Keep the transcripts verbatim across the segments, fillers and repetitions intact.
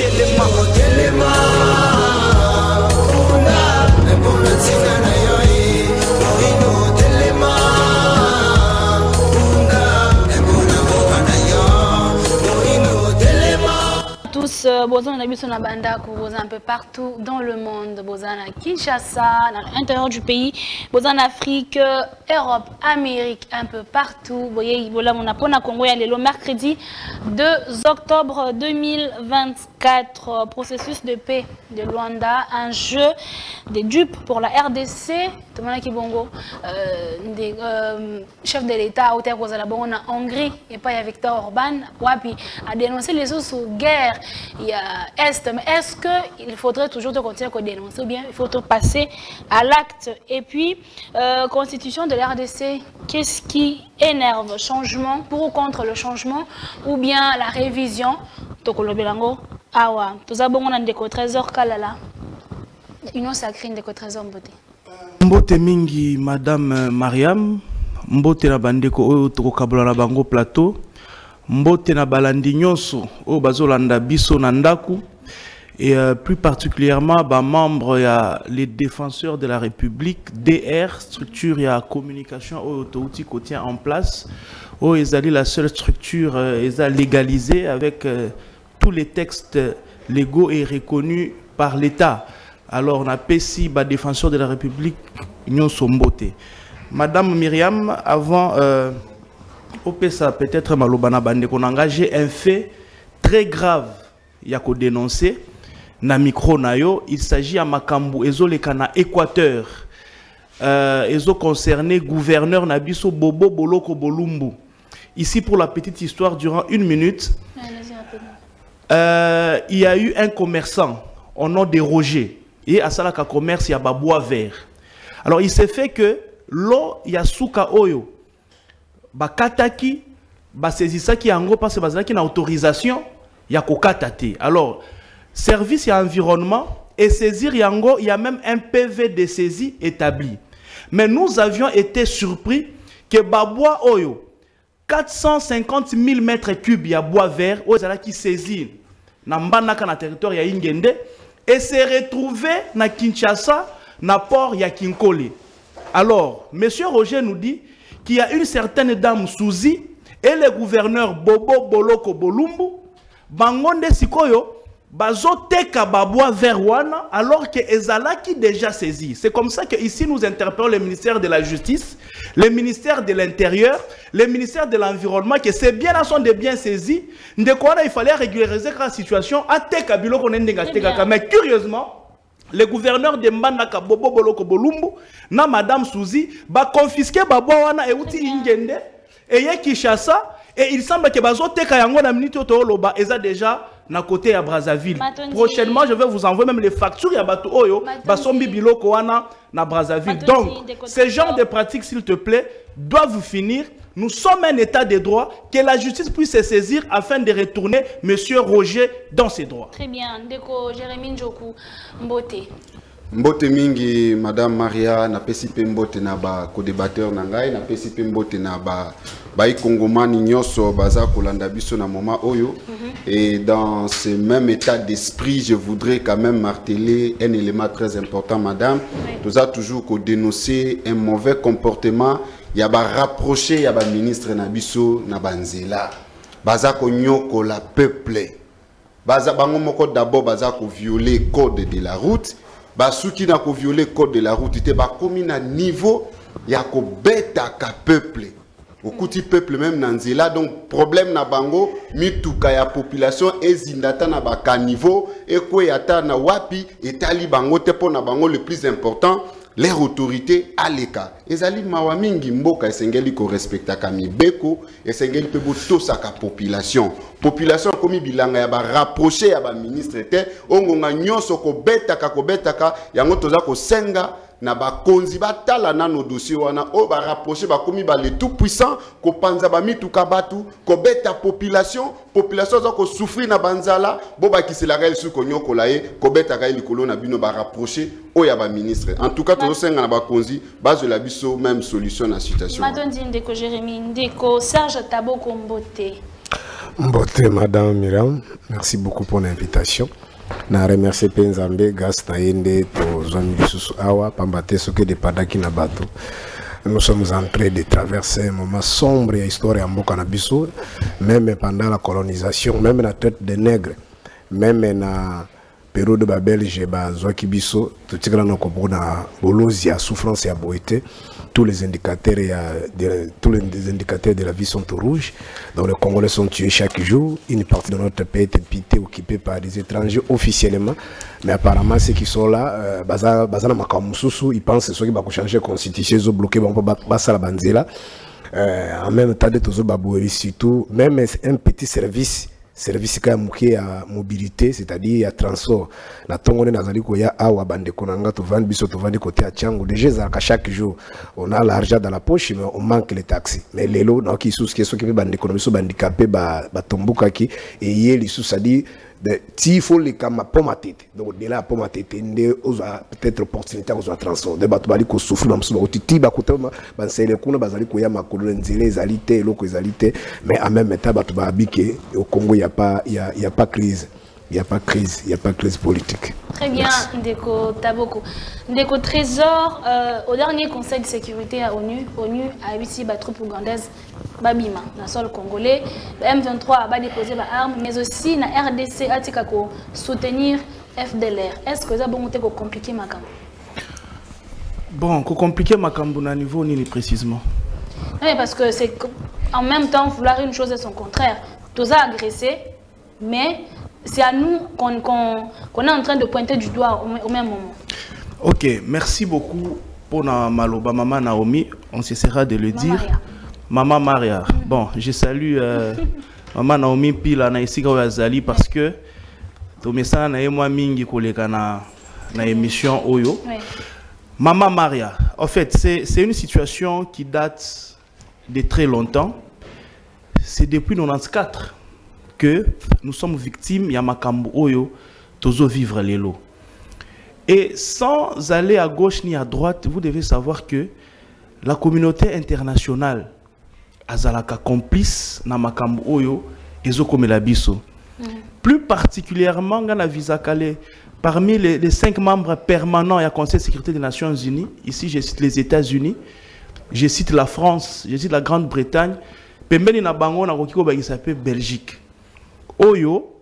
telema telema una mpona ntina na yo moino telema una mpona mboka na yo moino telema. Tous, Bozan a na Bandako, Bozan un peu partout dans le monde, Bozan à Kinshasa, à l'intérieur du pays, Bozan en Afrique, Europe, Amérique, un peu partout. Vous voyez, voilà mon appel à Congo, le mercredi deux octobre deux mille vingt-quatre, processus de paix de Luanda, un jeu des dupes pour la R D C, Tomana Kibongo, euh, des euh, chefs de l'État, au terre en Hongrie, et pas avec Victor Orban, Wapi, a dénoncé les autres sous guerre. Il y a Est, mais est-ce qu'il faudrait toujours continuer à dénoncer ou bien il faut passer à l'acte? Et puis, euh, constitution de l'R D C, qu'est-ce qui énerve? Changement, pour ou contre le changement, ou bien la révision? Tokolo Belango, awa, tout ça bon on a des trésors kalala. Union sacrée des trésors mbote. Mbote mingi Madame Mariam, mbote na bandeko oyo tokokabula na bango plateau. Mbote na balandi nyonso o bazolanda biso na ndaku et euh, plus particulièrement ba membre ya les défenseurs de la République D R, structure ya communication au autorité qu'on tient en place o ezali la seule structure euh, eza légalisée avec euh, tous les textes légaux et reconnus par l'État. Alors on a P C ba défenseur de la République nyonso mbote. Madame Myriam, avant euh, au P S A peut-être malobana bande qu'on a engagé un fait très grave yako dénoncé na micro nayo. Il s'agit à Makambu ezo le kana Équateur euh, ezo concerné gouverneur Nabiso Bobo Boloko Bolumbu. Ici pour la petite histoire, durant une minute euh, il y a eu un commerçant au nom de Roger et à Salaka commerce il y a bois vert. Alors il s'est fait que l'eau yasuka oyo bakataki basezisaki yango parce que bazalaki na autorisation ya kokatate. Alors service ya environnement et saisir yango, il y a même un P V de saisie établi. Mais nous avions été surpris que babois oyo quatre cent cinquante mille mètres cubes ya bois vert ozalaki saisir na mbanaka na territoire ya Ingende et s'est retrouvé na Kinshasa na port ya Kinkole. Alors monsieur Roger nous dit qu'il y a une certaine dame Souzi et le gouverneur Bobo Boloko Bolumbu bangonde sikoyo bazo teka babwa verwana alors que ezalaki déjà saisi. C'est comme ça que ici nous interpellons le ministère de la Justice, le ministère de l'Intérieur, le ministère de l'Environnement que c'est bien à son de bien saisi. Ndekwana il fallait régulariser la situation à teka biloko nendenga teka. Mais curieusement le gouverneur de Mbandaka Bobo Boloko Bolumbu na Madame Souzi ba confisquer babwa wana e uti Ingende et ye Kinshasa et il semble que bazo teka yango na minute to loba eza déjà na côté à Brazzaville. Matondi. Prochainement je vais vous envoyer même les factures ya bato oyo basombi biloko wana na Brazzaville. Matondi. Donc ces genres de pratiques s'il te plaît doivent finir. Nous sommes un état de droit, que la justice puisse se saisir afin de retourner M. Roger dans ses droits. Très bien. Ndeko Jérémy Njoku Mbote. Mbote mingi Madame Maria na pesipe mbote na ba co-débatteur na ngai na pesipe mbote na ba ba Kongomani nyonso baza kolanda biso na moment oyo. Mm-hmm. Et dans ce même état d'esprit, je voudrais quand même marteler un élément très important, Madame. Oui. Nous avons toujours ko dénoncer un mauvais comportement. Il y a ba rapproché, il y a ba ministre na biso na banzela. Baza ko nyoko la peuple. Baza bango moko d'abord baza ko violer code de la route. Basuki na ko violer code de la route ite ba komi na niveau ya ko beta ka peuple. Okuti peuple même na nzela donc problème na bango mituka ya population ezindata na ba ka niveau e ko yata na wapi etali bango te po na bango le plus important les autorités à l'écart. Ezali mawa mingi mboka esengeli ko respecta ka mibeko esengeli pe bo tosaka population. Population komi bilanga ya ba rapprocher ya ba ministre te ongonga nyonso ko betaka ko betaka yango toza ko senga na ba konzi ba tala na no dossier wana o ba rapprocher ba komi ba le tout puissant ko panza ba mituka batu ko beta population population za ko souffrir na banzala bo ba kisela rel su ko nyoko lae ko beta ka likolo na bino ba rapprocher o ya ba ministre. En tout cas to senga na ba konzi base la biso même solution na situation. Matondi Ndeko Jérémy Ndeko Serge Taboko Mbote. Mbote, Madame Miram, merci beaucoup pour l'invitation. Na remercie Penzambe, Gas Naende, to Zone Bisusu Awa, Pambate Soke de Padaki Nabato. Nous sommes en train de traverser un moment sombre et histoire en Bokanabiso, même pendant la colonisation, même la traite des nègres, même na période de Babel, j'ai Zoaki Biso, tout ce qu'on a Bolozia, souffrance et aboité. Tous les indicateurs, de, tous les indicateurs de la vie sont au rouge. Donc les Congolais sont tués chaque jour. Une partie de notre pays est habitée, occupée par des étrangers officiellement. Mais apparemment, ceux qui sont là, Bazana Makamususu, ils pensent que ceux qui vont changer la constitution, ils ont bloqué la Banzela. En même temps, surtout, même un petit service. Service qui a mobilité, c'est-à-dire à transport. La Tongone Nazali Koya Awa Bande Konanga, tu vends biso, tu vends côté à Tchango. Déjà, chaque jour, on a l'argent dans la poche, mais on manque les taxis. Mais les lots, donc, ils sont ceux qui sont handicapés, ba tombuka qui, et hier, ils sont dit, s'il faut les camas pour ma tête. Donc, de là, pour ma tête, peut-être opportunité à transport. De batubali ko souffle, même si on titi, ba kote, ba c'est le kuna bazali koya ma kolonne zélé, zalité, loko zalité. Mais en même temps, batubabi que au Congo, il n'y a pas, il y a, il y a pas crise. Il n'y a pas de crise, il n'y a pas de crise politique. Très bien, Ndeko Taboko. Ndeko Trésor, euh, au dernier Conseil de sécurité à ONU, ONU a ici la troupe ougandaise Babima, dans le sol congolais. Le M vingt-trois a déposé les armes, mais aussi la R D C a soutenir F D L R. Est-ce que ça a compliqué ma camp? Bon, compliqué ma camp à niveau ni précisément. Oui, parce que c'est en même temps vouloir une chose et son contraire. Tout ça agressé, mais c'est à nous qu'on qu'on, qu'on est en train de pointer du doigt au, au même moment. Ok, merci beaucoup pour na maloba Maman Naomi. On s'essaiera de le Maman dire. Maria. Maman Maria. Mm-hmm. Bon, je salue euh, Maman Naomi Pila na ici Azali parce que to messana na moi mingi koleka na na émission Oyo. Oui. Maman Maria. En fait, c'est c'est une situation qui date de très longtemps. C'est depuis quatre-vingt-quatorze que nous sommes victimes ya makambo oyo tozo vivre les lots. Et sans aller à gauche ni à droite, vous devez savoir que la communauté internationale azalaka complice na makambo oyo ezo komela biso. Mm. Plus particulièrement dans la visa Calais, parmi les, les cinq membres permanents du Conseil de sécurité des Nations Unies, ici je cite les États-Unis, je cite la France, je cite la Grande-Bretagne, pembeni na bango na kokiko ba s'appelle Belgique. Oyo,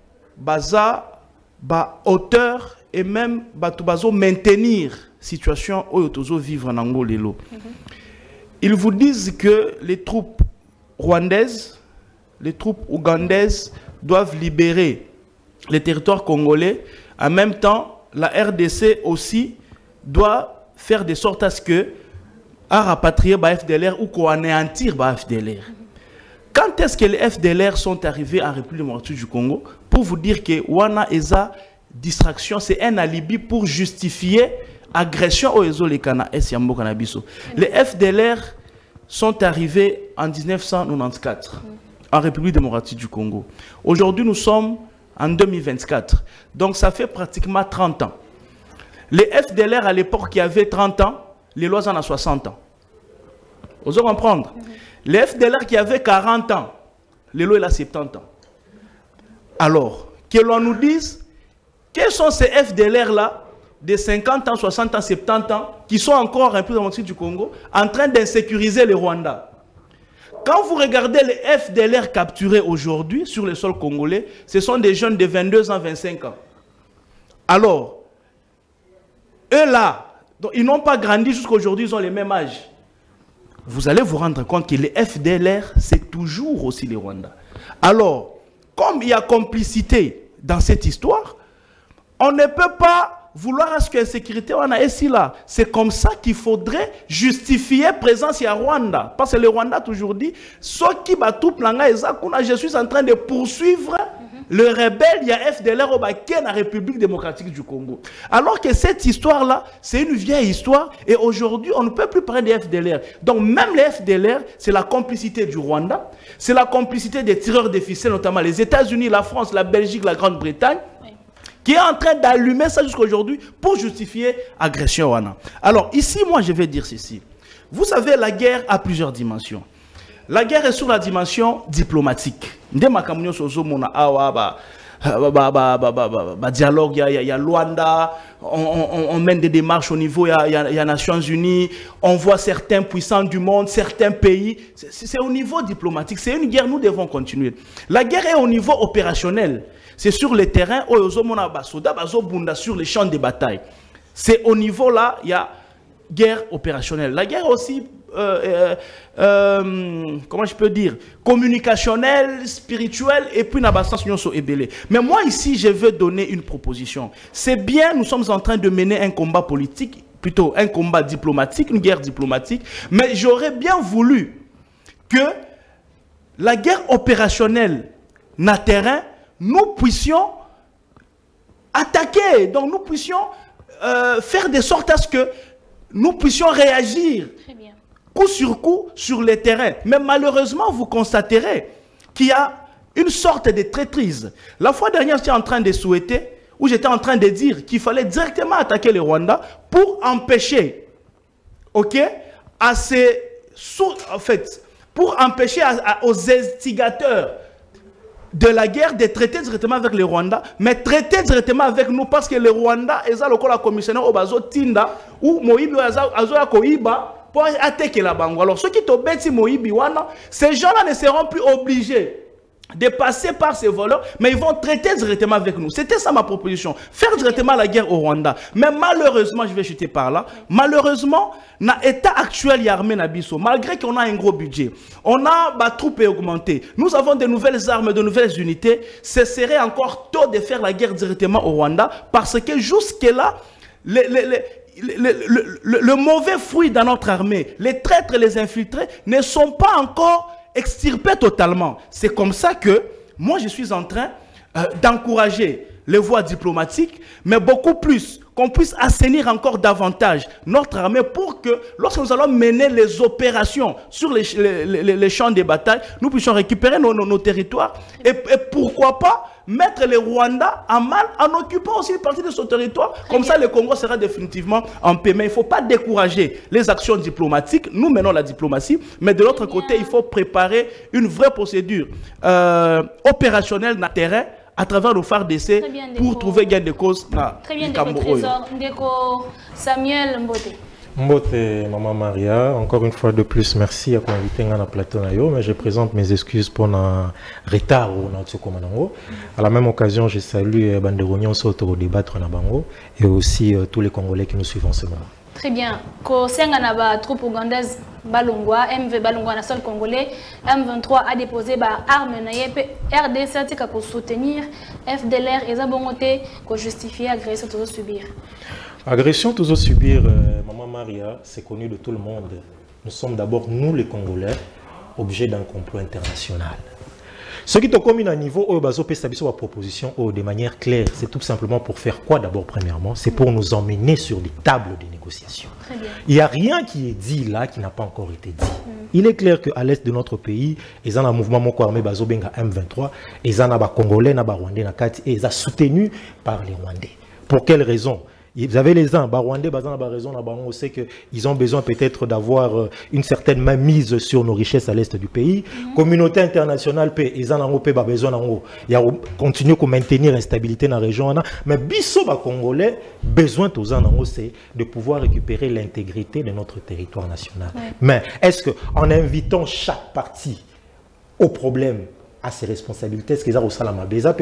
baza, ba auteur et même batubazo maintenir situation oyo tozo vivre en Angolelo. Mm-hmm. Ils vous disent que les troupes rwandaises, les troupes ougandaises doivent libérer les territoires congolais. En même temps, la R D C aussi doit faire de sorte à ce que à rapatrier ba F D L R ou qu'on anéantir ba F D L R. Mm-hmm. Quand est-ce que les F D L R sont arrivés en République démocratique du Congo? Pour vous dire que Wana Eza distraction, c'est un alibi pour justifier agression au Ezo Lekana et Siambo Kanabiso. Les F D L R sont arrivés en mille neuf cent quatre-vingt-quatorze en République démocratique du Congo. Aujourd'hui, nous sommes en deux mille vingt-quatre. Donc, ça fait pratiquement trente ans. Les F D L R à l'époque qui avaient trente ans, les lois en ont soixante ans. Vous allez comprendre? Les F D L R qui avaient quarante ans, les lois ont soixante ans. Alors, que l'on nous dise, quels sont ces F D L R-là, de cinquante ans, soixante ans, soixante-dix ans, qui sont encore en République démocratique du Congo, en train d'insécuriser le Rwanda? Quand vous regardez les F D L R capturés aujourd'hui sur le sol congolais, ce sont des jeunes de vingt-deux ans, vingt-cinq ans. Alors, eux là, donc, ils n'ont pas grandi jusqu'à aujourd'hui, ils ont le même âge. Vous allez vous rendre compte que les F D L R, c'est toujours aussi les Rwandais. Alors, comme il y a complicité dans cette histoire, on ne peut pas vouloir à ce que la sécurité on a ici là. C'est comme ça qu'il faudrait justifier présence à Rwanda. Parce que le Rwanda toujours dit, ce qui va tout planga je suis en train de poursuivre le rebelle, il y a F D L R au Baké dans la République démocratique du Congo. Alors que cette histoire-là, c'est une vieille histoire et aujourd'hui, on ne peut plus parler des F D L R. Donc même les F D L R, c'est la complicité du Rwanda, c'est la complicité des tireurs de ficelles, notamment les États-Unis, la France, la Belgique, la Grande-Bretagne, qui est en train d'allumer ça jusqu'à aujourd'hui pour justifier l'agression. Alors ici, moi, je vais dire ceci. Vous savez, la guerre a plusieurs dimensions. la guerre est sur la dimension diplomatique. Nde makambo nyonso ozomona awa ba ba ba ba ba ba ba dialogue, il y a il y a Luanda, on, on, on mène des démarches au niveau il y a il y a, il y a Nations Unies, on voit certains puissants du monde, certains pays, c'est au niveau diplomatique, c'est une guerre, nous devons continuer. La guerre est au niveau opérationnel. C'est sur le terrain, sur les champs de bataille. C'est au niveau là, il y a guerre opérationnelle. La guerre aussi, euh, euh, euh, comment je peux dire, communicationnelle, spirituelle, et puis mais moi ici, je veux donner une proposition. C'est bien, nous sommes en train de mener un combat politique, plutôt un combat diplomatique, une guerre diplomatique, mais j'aurais bien voulu que la guerre opérationnelle na terrain, nous puissions attaquer, donc nous puissions euh, faire de sorte à ce que nous puissions réagir Très bien. coup sur coup sur les terrains. Mais malheureusement, vous constaterez qu'il y a une sorte de traîtrise. La fois dernière, j'étais en train de souhaiter, ou j'étais en train de dire qu'il fallait directement attaquer le Rwanda pour empêcher, ok, à ces, en fait, pour empêcher à, à, aux instigateurs de la guerre de traiter directement avec le Rwanda, mais traiter directement avec nous parce que le Rwanda est le commissionnaire au bazo Tinda ou Moïbi Azoya Koiba pour attaquer la Bango. Alors ceux qui t'obéissent Moïbi Wana, ces gens-là ne seront plus obligés de passer par ces voleurs, mais ils vont traiter directement avec nous. C'était ça ma proposition, faire directement la guerre au Rwanda. Mais malheureusement, je vais chuter par là, malheureusement, dans l'état actuel, armée Nabiso, malgré qu'on a un gros budget, on a bah, troupes augmentées, nous avons de nouvelles armes, de nouvelles unités, ce serait encore tôt de faire la guerre directement au Rwanda, parce que jusque-là, les, les, les, Le, le, le, le mauvais fruit dans notre armée, les traîtres et les infiltrés ne sont pas encore extirpés totalement. C'est comme ça que moi je suis en train euh, d'encourager les voies diplomatiques, mais beaucoup plus qu'on puisse assainir encore davantage notre armée pour que lorsque nous allons mener les opérations sur les, les, les, les champs de bataille, nous puissions récupérer nos, nos, nos territoires et, et pourquoi pas mettre les Rwandais en mal en occupant aussi une partie de ce territoire. Comme ça, le Congo sera définitivement en paix. Mais il ne faut pas décourager les actions diplomatiques. Nous menons la diplomatie. Mais de l'autre côté, il faut préparer une vraie procédure euh, opérationnelle dans le terrain à travers le phare d'essai pour trouver gain de cause. Très bien, Ndeko Trésor. Ndeko Samuel Mbote. Mbote, Maman Maria, encore une fois de plus, merci à m'inviter dans le plateau. Mais je présente mes excuses pour le retard à la même occasion, je salue Banderognon Soto débattre na bango et aussi euh, tous les Congolais qui nous suivent en ce moment. Très bien. Ko senga na ba troupe ougandaise Balungwa, M V Balungwa na sol congolais, M vingt-trois a déposé ba arme na yepe R D C tika ko soutenir F D L R et zabongote ko justifier agression toujours subir. Agression toujours subir, euh, Maman Maria, c'est connu de tout le monde. Nous sommes d'abord, nous les Congolais, objets d'un complot international. Ce qui est commis à un niveau où bazo peut stabiliser la proposition de manière claire, c'est tout simplement pour faire quoi d'abord premièrement? C'est pour nous emmener sur des tables de négociation. Il n'y a rien qui est dit là qui n'a pas encore été dit. Mm. Il est clair qu'à l'est de notre pays, ils ont un mouvement moko armé bazo benga M vingt-trois, ils ont un Congolais, un Rwandais, et ils sont soutenus par les Rwandais. Pour quelle raison? Vous avez les uns, Rwandais, on sait qu'ils ont besoin peut-être d'avoir une certaine mainmise sur nos richesses à l'est du pays. Mm-hmm. Communauté internationale, ils ont besoin de continuer à maintenir l'instabilité dans la région. Mais biso Congolais, besoin c'est de pouvoir récupérer l'intégrité de notre territoire national. Ouais. Mais est-ce qu'en invitant chaque partie au problème, à ses responsabilités, est-ce qu'ils ont ça la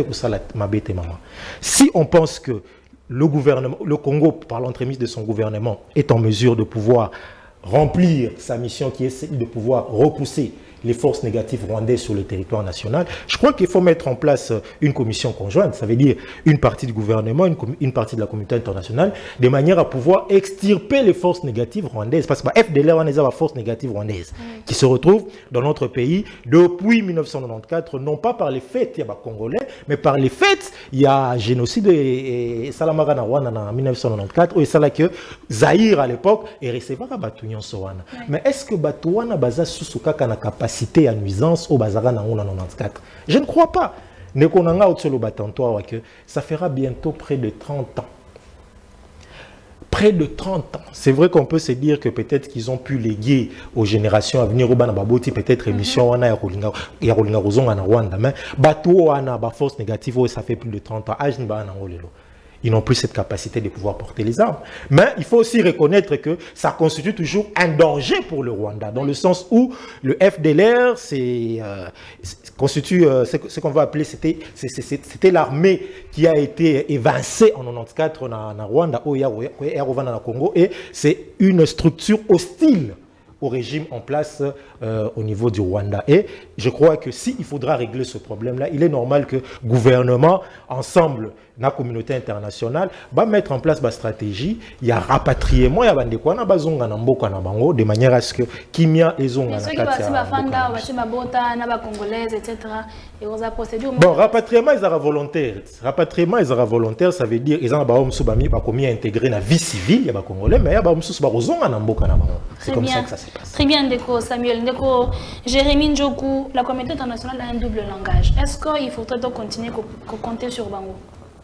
maman? Si on pense que le gouvernement, le Congo, par l'entremise de son gouvernement, est en mesure de pouvoir remplir sa mission qui est de pouvoir repousser les forces négatives rwandaises sur le territoire national, je crois qu'il faut mettre en place une commission conjointe, ça veut dire une partie du gouvernement, une, une partie de la communauté internationale, de manière à pouvoir extirper les forces négatives rwandaises. Parce que F D L R, on est la force négative rwandaise mmh. qui se retrouve dans notre pays depuis mille neuf cent quatre-vingt-quatorze, non pas par les faits, il y a Congolais, mais par les faits, il y a génocide et Salamara na Rwanda en mille neuf cent quatre-vingt-quatorze, et ça là que Zaïre à l'époque est recevoir à Batouignon Sowana. Mais est-ce que Batouana Baza Susuka a capacité cité à nuisance au Bazara en quatre-vingt-quatorze. Je ne crois pas. Ça fera bientôt près de trente ans. près de trente ans. C'est vrai qu'on peut se dire que peut-être qu'ils ont pu léguer aux générations à venir au Banababoti, peut-être émission wana ya Rolinga ya Rolinga Rozonga na Rwanda, mais bateau wana ba force négative, ça fait plus de trente ans. Âge ni ba na ngolelo. Ils n'ont plus cette capacité de pouvoir porter les armes. Mais il faut aussi reconnaître que ça constitue toujours un danger pour le Rwanda, dans le sens où le F D L R c'est, euh, constitue euh, ce qu'on va appeler, c'était l'armée qui a été évincée en quatre-vingt-quatorze en Rwanda, au Congo, et c'est une structure hostile au régime en place euh, au niveau du Rwanda. Et je crois que s'il faudra régler ce problème-là, il est normal que le gouvernement, ensemble, la communauté internationale, va mettre en place la stratégie. Il y a rapatriement, il y a de manière à ce que Kimia et Zonga. Bon, rapatriement, ils sont volontaires. Rapatriement, ils sont volontaires, ça veut dire qu'ils ont intégré la vie civile, il y a des Congolais, mais il y a des C'est comme ça que ça se passe. Très bien, Ndeko Samuel. Ndeko Jérémy Njoku, la communauté internationale a un double langage. Est-ce qu'il faudrait donc continuer à compter sur Bango?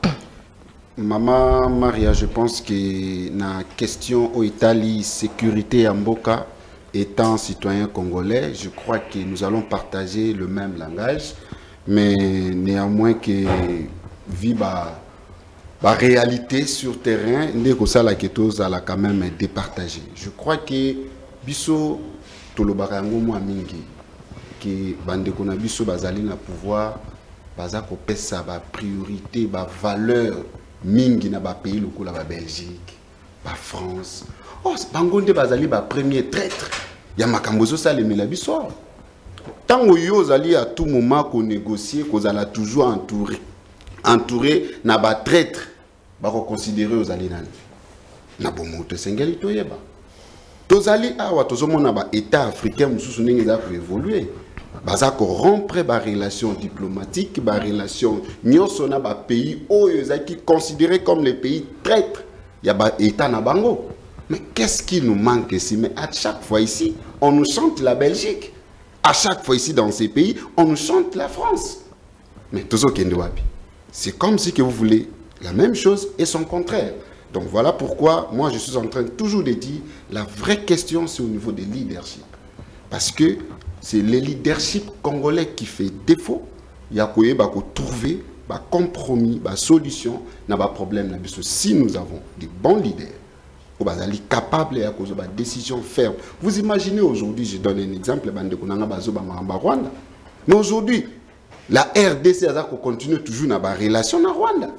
Maman Maria, je pense que la question au Italie, sécurité en Mboka, étant citoyen congolais, je crois que nous allons partager le même langage, mais néanmoins que vivre la réalité sur terrain, la chose a quand même départagé. Je crois que biso tolobarango mwa mingi que bande kona biso bazali na pouvoir baza ko pesa ba priorité ba valeur mingi na ba pays lokola ba Belgique ba France. Oh bangonde bazali ba premier traître ya makambozo ça le mela biso. Tant yo zali à tout moment qu'on négocier qu'on a toujours entouré entouré na ba traître ba ko considérer aux alinani na bomoto sengeli toyeba. Tozali awa tozomona ba état africain mususu ndenge za ko évoluer baza ko rompre ba relation diplomatique ba relation nyonso na ba pays oyo zaki considéré comme les pays traîtres ya ba état na bango. Mais qu'est-ce qui nous manque ici? Mais à chaque fois ici on nous chante la Belgique, à chaque fois ici dans ces pays on nous chante la France, mais tozo kende wapi? C'est comme si que vous voulez la même chose et son contraire. Donc voilà pourquoi moi je suis en train toujours de dire la vraie question c'est au niveau des leadership. Parce que c'est le leadership congolais qui fait défaut. Il y a quoi trouver un compromis, une solution dans le problème. Si nous avons des bons leaders, nous sommes capables de prendre des décisions fermes. Vous imaginez aujourd'hui, je donne un exemple, Rwanda. Mais aujourd'hui, la R D C continue toujours dans la relation avec Rwanda.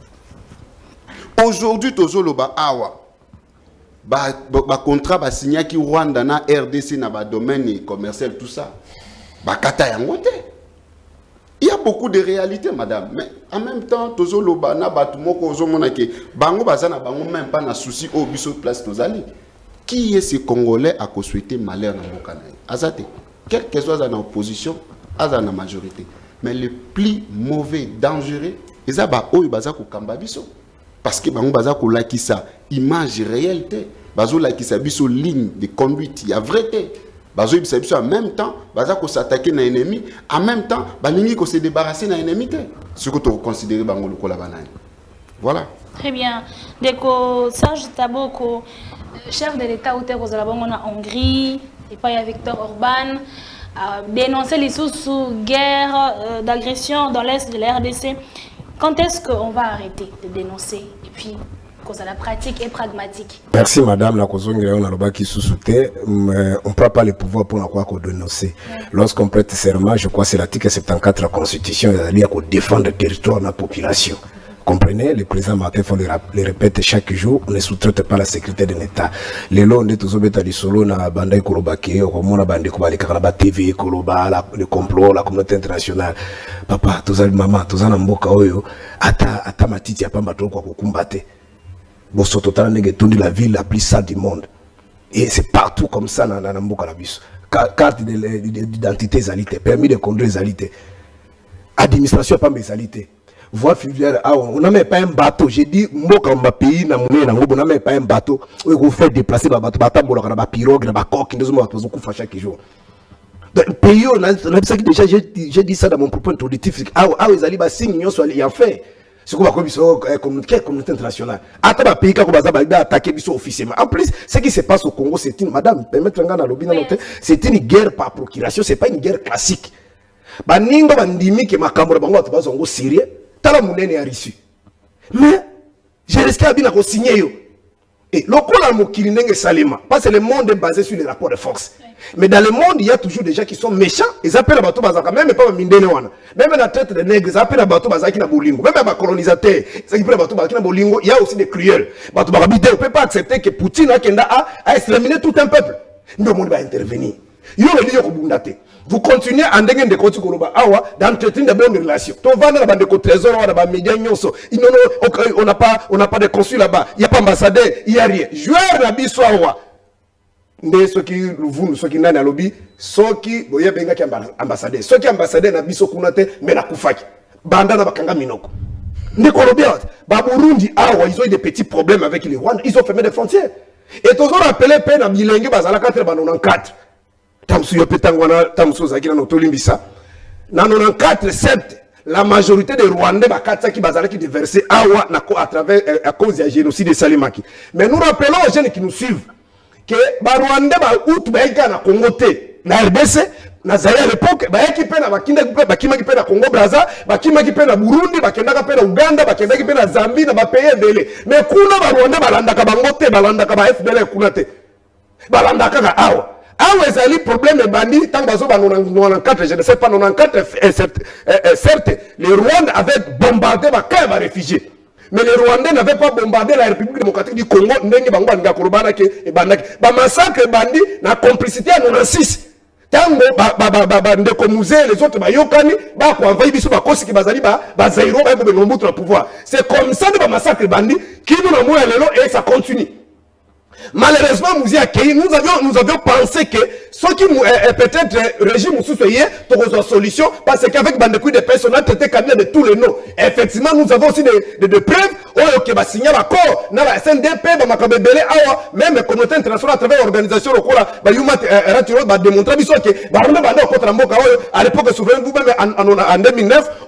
Aujourd'hui, tozo ba awa ba ba contrat ba signé ki Rwanda na R D C na ba domaine commercial tout ça. Ba kata yangote. Il y a beaucoup de réalités madame, mais en même temps tozo loba na ba tout moko ozo mona ke bango bazana bango même pas na souci au biso place tozali. Qui est ce Congolais à ko souhaiter malheur na mboka na azate. Quel que soit dans opposition, aza na majorité. Mais le plus mauvais, dangereux, eza ba oyo baza ko kamba biso. Parce que bango baza ko lakisa image réalité, bazo lakisa biso ligne de conduite, il y a vérité. Bazo ibisa biso en même temps, baza ko s'attaquer na ennemi, en même temps, balingi ko se débarrasser na ennemi té. Ce que tu considérer bango lokola banani. Voilà. Très bien. Deko Serge Taboko, chef de l'État ou terre en Hongrie, et pas il y a Victor Orban, a dénoncé les sous-guerres euh, d'agression dans l'Est de la R D C. Quand est-ce qu'on va arrêter de dénoncer et puis cause à la pratique et pragmatique? Merci madame la Kozongere on a le qui sous-souté, mais on ne prend pas le pouvoir pour quoi qu'on dénoncer. Ouais. Lorsqu'on prête serment, je crois que c'est l'article soixante-quatorze de la Constitution, il y a qu'on défendre le territoire de la population. Comprenez, le président Martin Fond le répète chaque jour, on ne sous-traite pas la sécurité de l'État. Les lois, on est tous obéis à l'isolo, na bandai kolobaki, on a bandé kobali karaba T V, koloba, le complot, la communauté internationale. Papa, tous les maman, tous les mboka oyo, ata ata matiti ya pamba toko kwa kumbate. Bosso total nege tourner la ville la plus sale du monde. Et c'est partout comme ça dans na mboka la biso. Carte d'identité zalité, permis de conduire zalité. Administration pas mes zalité. Voie fluviale, on n'a même pas un bateau. J'ai dit, moi, quand ma pays, on n'a même pas un bateau. On fait déplacer ma bateau, on a un pirogue, on a un coq, on a un coup chaque jour. Dans le pays, on a déjà, j'ai dit ça dans mon propos introductif. Ah, ils allaient signer, ils sont allés en fait. Ce qu'on va comme la communauté, communauté internationale. Attends, le pays qui a attaqué officiellement. En plus, ce qui se passe au Congo, c'est une, madame, permettez moi de c'est une guerre par procuration, ce n'est pas une guerre classique. Baningo bandimi que makambo bango to bazongo sérieux, tala munene a reçu. Mais j'ai risqué à bien signer yo. Et le coup mokili ndenge salima, parce que le monde est basé sur les rapports de force. Mais dans le monde, il y a toujours des gens qui sont méchants. Ils appellent les bateaux bazaka, même pas mindene wana. Même la traite des nègres, ils appellent les bateaux bazaki na bolingo. Même les colonisateurs, ils appellent les bateaux bazaki na bolingo. Il y a aussi des cruels. Bateaux bazaki, on ne peut pas accepter que Poutine a, a exterminé tout un peuple. Le monde va intervenir. Yo le liyo kobundate. Vous continuez à ndenge de koti koloba awa d'entretenir de bonnes relations. Ton va dans la bande de trésor, dans la média nyonso. On n'a pas, on n'a pas de consul là-bas. Il n'y a pas d'ambassadeur, il n'y a rien. Joueur la biso awa. Nde ceux qui vous, ceux qui n'ont pas lobby, ceux qui, vous voyez bien qui ambassadeur. Ceux qui ambassadeur na biso kunate, mais na kufaki. Banda na bakanga minoko. Nde kolobia, ba Burundi awa, ils ont eu des petits problèmes avec les Rwandais. Ils ont fermé des frontières. Et tous ont appelé peine à bilingue bazala quatre banon quatre. Tamsu yopetangwana tamsu zakina no tolimbisa na quatre sept la majorité des Rwandais bakatsa qui bazala qui déversé awa na à travers euh, à cause du génocide de Salimaki. Mais nous rappelons aux jeunes qui nous suivent que ba Rwandais ba out ba na Congo té na R D C na Zaire à l'époque ba équipe na bakinda bakima ki pe na Congo Brazza bakima ki pe na Burundi bakenda ka pe na Uganda bakenda ki pe na Zambie na ba pays belé mais kuna ba Rwandais balandaka bango té balandaka ba F D L kuna té balandaka ka awa. Ah ouais, ça a le problème de bandits, tant que nous avons quatre, je ne sais pas, nous avons quatre, certes, les Rwandais avaient bombardé les réfugiés. Mais les Rwandais n'avaient pas bombardé la République démocratique du Congo, n'engue bango banga korobana ke e bandaki. Ba massacre bandi na complicité à quatre-vingt-six. Tango ba ba ba ba ndeko musée les autres ba yokani ba ko envahi biso ba kosi ki bazali ba ba zairo ba ko bengo na pouvoir. C'est comme ça de ba massacre bandi qui nous na moya lelo et ça continue. Malheureusement, nous avions, nous avions pensé que ce qui euh, peut-être régime sous une solution, parce qu'avec Bandekouille de personnes, on a traité de tous les noms. Effectivement, nous avons aussi des, des, des preuves. Oh, qui va signer l'accord. Dans la S N D P, même la communauté internationale à travers l'organisation, va démontrer que à l'époque, souvenez-vous même en deux mille neuf,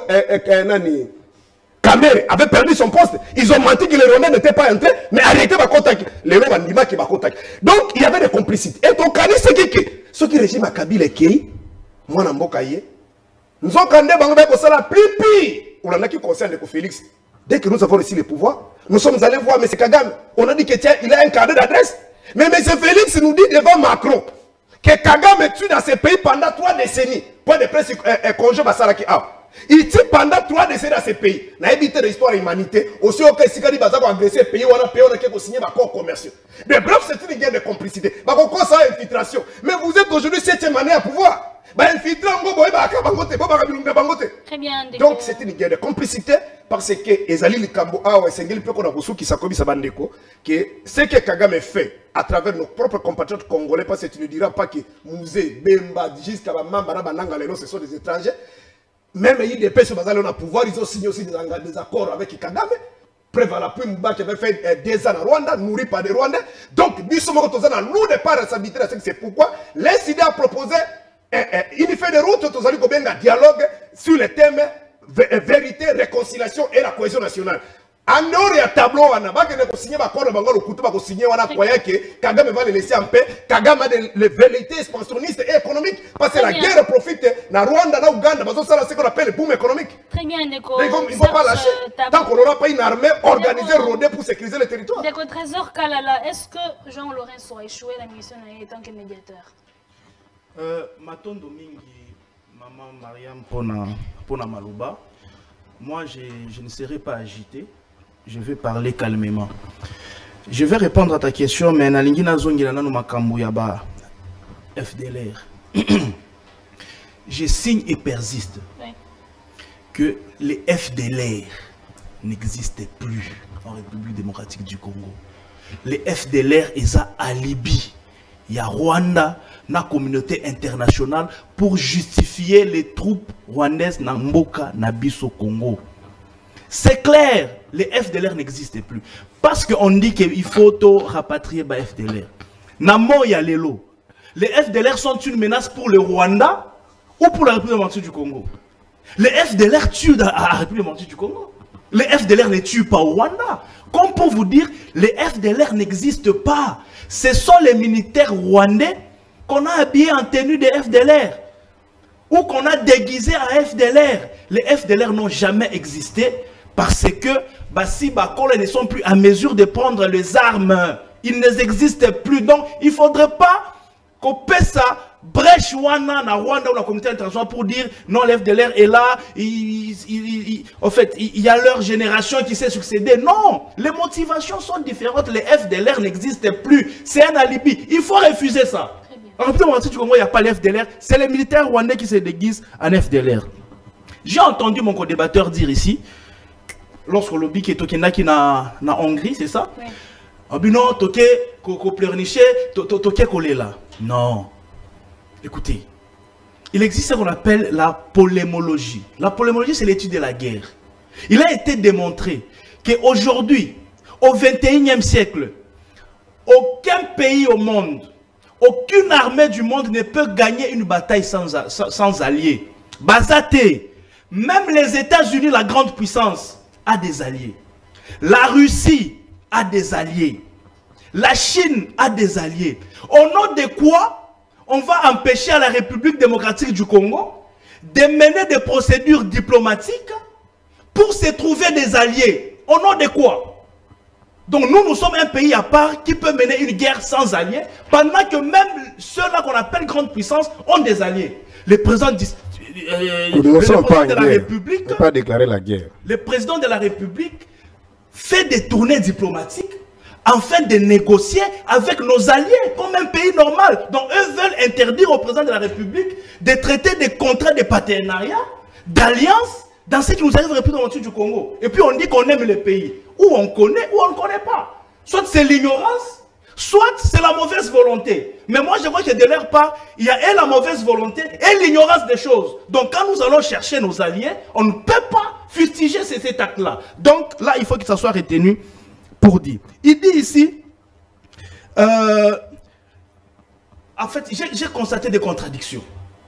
Kamere avait perdu son poste. Ils ont menti que les Rwandais n'étaient pas entrés, mais arrêtez ma contact. Les Rwandais qui va contact. Donc il y avait des complicités. Et donc, c'est qui ce qui régime à Kabila qui, moi, Nambokaye, nous avons candé Bangabé pour ça la pipi. On en a qui concerne le Félix. Dès que nous avons reçu le pouvoir, nous sommes allés voir M. Kagame. On a dit que tiens, il a un carnet d'adresse. Mais M. Félix nous dit devant Macron que Kagame tue dans ce pays pendant trois décennies. Point de presse et congé Basaraki A. Il tue pendant trois décennies dans ce pays. On a évité l'histoire de l'humanité. Aussi, au cas où il a agressé le pays, on a payé, on a signé un accord commercial. Mais bref, c'est une guerre de complicité. On a ça infiltration. Mais vous êtes aujourd'hui septième année à pouvoir. Très bien. Donc c'est une guerre de complicité parce que Ezali Likambo Awa Sengeli Pekonabusu qui s'accomit sa bandeko que ce que Kagame fait à travers nos propres compatriotes congolais, parce que tu ne diras pas que Mouzé, Bemba, jusqu'à Mambara Bananga, ce sont des étrangers. Même les I D P sur Bazali on a pouvoir, ils ont signé aussi des, des accords avec Kagame. Preuve à la plume qui avait fait euh, des ans à Rwanda, nourri par des Rwandais. Donc, nous sommes en lourd de part responsabilité. C'est pourquoi l'I D a proposé une feuille de route, nous allons un dialogue sur les thèmes vérité, réconciliation et la cohésion nationale. En dehors du tableau, on a signé un accord, on a signé un accord que Kagame va le laisser en paix. Kagame a des vérités expansionnistes et économiques. Parce que la guerre profite dans Rwanda, dans Ouganda, c'est ce qu'on appelle le boom économique. Très bien, Neko. Il ne faut pas lâcher. Tant qu'on n'aura pas une armée organisée, rodée pour sécuriser le territoire. Neko Trésor Kalala, est-ce que Jean-Laurent aura échoué la mission en tant que médiateur? Euh, Matondo Mingi, maman Mariam Pona, Pona Malouba, moi je, je ne serai pas agité, je vais parler calmement. Je vais répondre à ta question, mais Nalingi Nazongi Nano Makambu Yaba, F D L R. Je signe et persiste oui. que les F D L R n'existaient plus en République démocratique du Congo. Les F D L R, ils ont alibi. Il y a Rwanda, la communauté internationale pour justifier les troupes rwandaises dans Mboka, Nabiso, Congo. C'est clair, les F D L R n'existent plus. Parce qu'on dit qu'il faut rapatrier les F D L R. Namo Yalelo. Les F D L R sont une menace pour le Rwanda ou pour la République démocratique du Congo. Les F D L R tuent dans la République démocratique du Congo. Les F D L R ne tuent pas au Rwanda. Comme pour vous dire, les F D L R n'existent pas. Ce sont les militaires rwandais qu'on a habillés en tenue des F D L R. Ou qu'on a déguisés à F D L R. Les F D L R n'ont jamais existé parce que Bassi Bakole ne sont plus à mesure de prendre les armes. Ils n'existent plus. Donc, il ne faudrait pas qu'on paie ça, brèche wana na Rwanda ou la communauté internationale pour dire non, l'F D L R est là, il, il, il, il, en fait, il, il y a leur génération qui s'est succédée. Non, les motivations sont différentes, les F D L R n'existent plus. C'est un alibi. Il faut refuser ça. En République démocratique du Congo, il n'y a pas l'F D L R, c'est les militaires rwandais qui se déguisent en F D L R. J'ai entendu mon co-débatteur dire ici, lorsque le lobby qui est Tokenaki na na Hongrie, c'est ça? Oui. Ah ben non, toke ko pleurnicher, toke kolé là. Non. Écoutez, il existe ce qu'on appelle la polémologie. La polémologie, c'est l'étude de la guerre. Il a été démontré qu'aujourd'hui, au vingt et unième siècle, aucun pays au monde, aucune armée du monde ne peut gagner une bataille sans, sans, sans alliés. Bazaté, même les États-Unis, la grande puissance, a des alliés. La Russie a des alliés. La Chine a des alliés. Au nom de quoi on va empêcher à la République démocratique du Congo de mener des procédures diplomatiques pour se trouver des alliés? Au nom de quoi? Donc nous, nous sommes un pays à part qui peut mener une guerre sans alliés, pendant que même ceux-là qu'on appelle grandes puissances ont des alliés. Le président, euh, le président de la République, ne pas déclarer la guerre. Le président de la République fait des tournées diplomatiques afin de négocier avec nos alliés comme un pays normal. Donc eux veulent interdire au président de la République de traiter des contrats de partenariat, d'alliance dans ce qui nous arrive depuis dans le sud du Congo. Et puis on dit qu'on aime le pays. Ou on connaît ou on ne connaît pas. Soit c'est l'ignorance, soit c'est la mauvaise volonté. Mais moi je vois que de leur part, il y a et la mauvaise volonté et l'ignorance des choses. Donc quand nous allons chercher nos alliés, on ne peut pas fustiger ces, cet acte-là. Donc là, il faut que ça soit retenu pour dire. Il dit ici, euh, en fait, j'ai constaté des contradictions.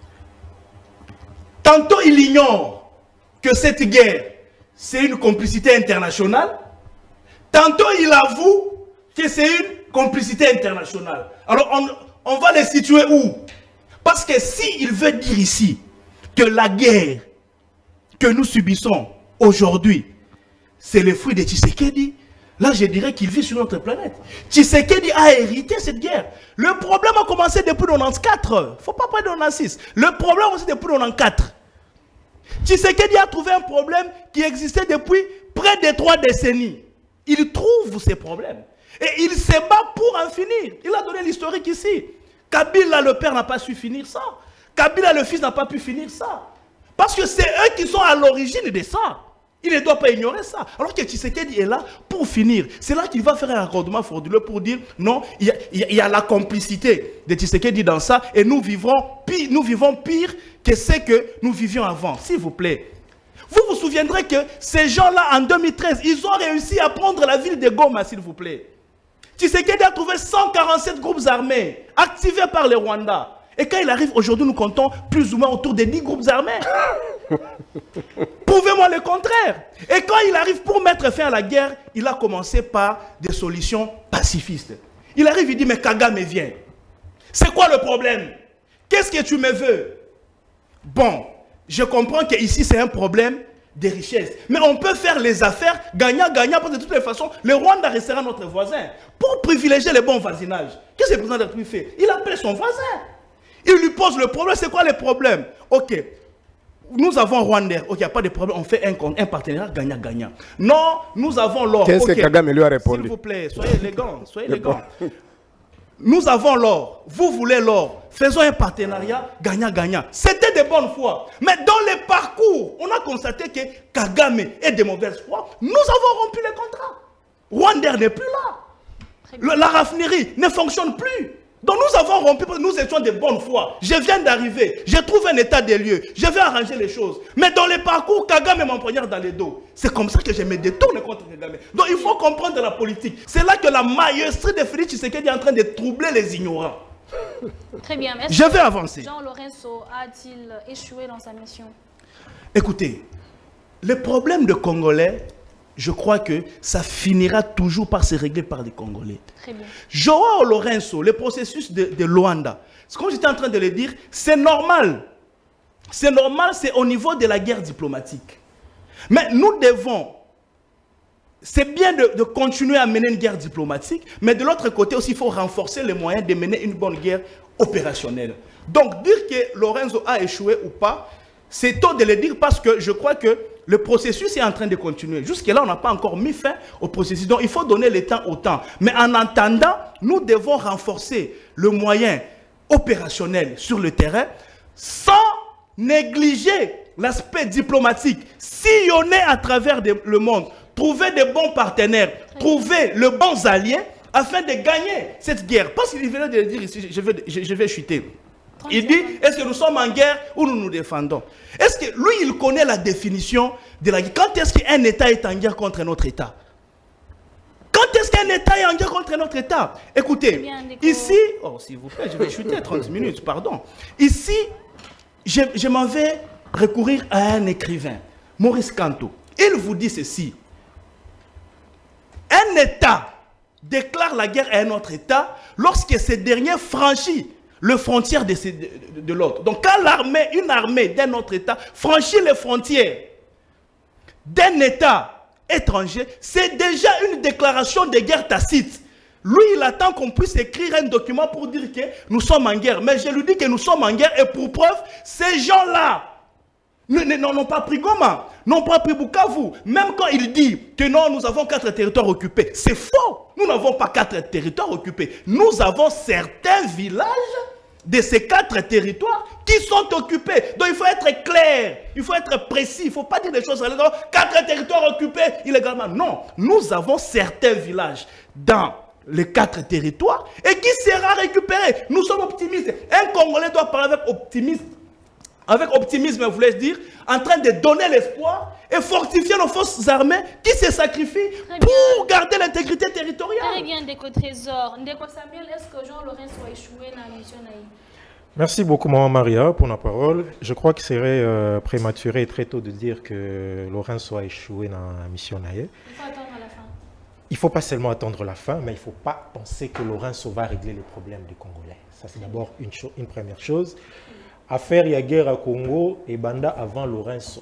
Tantôt il ignore que cette guerre, c'est une complicité internationale. Tantôt il avoue que c'est une complicité internationale. Alors on, on va les situer où? Parce que s'il veut dire ici que la guerre que nous subissons aujourd'hui, c'est le fruit de Tshisekedi, là je dirais qu'il vit sur notre planète. Tshisekedi a hérité cette guerre. Le problème a commencé depuis mille neuf cent quatre-vingt-quatorze. Il ne faut pas parler de mille neuf cent six. Le problème aussi depuis mille neuf cent quatre. Tshisekedi a trouvé un problème qui existait depuis près de trois décennies. Il trouve ces problèmes. Et il se bat pour en finir. Il a donné l'historique ici. Kabila, le père, n'a pas su finir ça. Kabila, le fils, n'a pas pu finir ça. Parce que c'est eux qui sont à l'origine de ça. Il ne doit pas ignorer ça. Alors que Tshisekedi est là pour finir. C'est là qu'il va faire un raccordement frauduleux pour dire non, il y a, il y a, il y a la complicité de Tshisekedi dans ça et nous vivons pire, nous vivons pire que ce que nous vivions avant. S'il vous plaît. Vous vous souviendrez que ces gens-là, en deux mille treize, ils ont réussi à prendre la ville de Goma, s'il vous plaît. Tshisekedi a trouvé cent quarante-sept groupes armés activés par les Rwandais. Et quand il arrive, aujourd'hui, nous comptons plus ou moins autour de dix groupes armés. Prouvez-moi le contraire. Et quand il arrive pour mettre fin à la guerre, il a commencé par des solutions pacifistes. Il arrive, il dit, mais Kagame vient. C'est quoi le problème? Qu'est-ce que tu me veux? Bon, je comprends qu'ici, c'est un problème de richesse. Mais on peut faire les affaires gagnant-gagnant, parce que de toutes les façons, le Rwanda restera notre voisin. Pour privilégier le bon voisinage, qu'est-ce que le président de la République fait? Il appelle son voisin. Il lui pose le problème. C'est quoi le problème? Ok, nous avons Rwanda. Ok, il n'y a pas de problème. On fait un, un partenariat gagnant-gagnant. Non, nous avons l'or. Qu'est-ce okay. que Kagame lui a répondu? S'il vous plaît, soyez élégants. Soyez élégants. Nous avons l'or. Vous voulez l'or. Faisons un partenariat gagnant-gagnant. C'était de bonne foi. Mais dans le parcours, on a constaté que Kagame est de mauvaise foi. Nous avons rompu les contrats. Rwanda n'est plus là. Le, la raffinerie ne fonctionne plus. Donc nous avons rompu, parce que nous étions de bonne foi. Je viens d'arriver, je trouve un état des lieux, je vais arranger les choses. Mais dans le parcours, Kagame m'empoignarde dans les dos. C'est comme ça que je me détourne contre Kagame. Donc il faut comprendre la politique. C'est là que la majesté de Félix Tshisekedi est en train de troubler les ignorants. Très bien, merci. Je vais avancer. Jean Lorenzo a-t-il échoué dans sa mission? Écoutez, le problème de Congolais, je crois que ça finira toujours par se régler par les Congolais. Très bien. Joao Lorenzo, le processus de, de Luanda, comme j'étais en train de le dire, c'est normal. C'est normal, c'est au niveau de la guerre diplomatique. Mais nous devons, c'est bien de, de continuer à mener une guerre diplomatique, mais de l'autre côté aussi, il faut renforcer les moyens de mener une bonne guerre opérationnelle. Donc, dire que Lorenzo a échoué ou pas, c'est tôt de le dire parce que je crois que le processus est en train de continuer. Jusque-là, on n'a pas encore mis fin au processus. Donc, il faut donner le temps au temps. Mais en attendant, nous devons renforcer le moyen opérationnel sur le terrain sans négliger l'aspect diplomatique. Sillonner à travers de, le monde, trouver de bons partenaires, trouver les bons alliés afin de gagner cette guerre. Parce qu'il venait de le dire ici, je vais, je, je vais chuter. Il dit, est-ce que nous sommes en guerre ou nous nous défendons? Est-ce que lui, il connaît la définition de la guerre? Quand est-ce qu'un État est en guerre contre un autre État? Quand est-ce qu'un État est en guerre contre un autre État? Écoutez, ici, oh s'il vous plaît, je vais chuter trente minutes, pardon. Ici, je, je m'en vais recourir à un écrivain, Maurice Kanto. Il vous dit ceci. Un État déclare la guerre à un autre État lorsque ce dernier franchit les frontières de, de, de l'autre. Donc quand l'armée, une armée d'un autre État franchit les frontières d'un État étranger, c'est déjà une déclaration de guerre tacite. Lui, il attend qu'on puisse écrire un document pour dire que nous sommes en guerre. Mais je lui dis que nous sommes en guerre et pour preuve, ces gens-là n'ont pas pris Goma, n'ont pas pris Bukavu. Même quand il dit que non, nous avons quatre territoires occupés, c'est faux. Nous n'avons pas quatre territoires occupés. Nous avons certains villages de ces quatre territoires qui sont occupés. Donc il faut être clair, il faut être précis, il ne faut pas dire des choses. Quatre territoires occupés illégalement. Non, nous avons certains villages dans les quatre territoires et qui sera récupéré. Nous sommes optimistes. Un Congolais doit parler avec optimisme. Avec optimisme, je voulais dire, en train de donner l'espoir et fortifier nos forces armées qui se sacrifient pour garder l'intégrité territoriale. Très bien, Ndeko Trésor. Ndeko Samuel, est-ce que Jean Lorenzo a échoué dans la mission? Merci beaucoup, Maman Maria, pour la parole. Je crois qu'il serait euh, prématuré et très tôt de dire que Lorenzo a échoué dans la mission. Il faut attendre la fin. Il ne faut pas seulement attendre la fin, mais il ne faut pas penser que Lorenzo va régler les problèmes des Congolais. Ça, c'est d'abord une, une première chose. Affaire ya guerre à Congo et banda avant Lorenzo.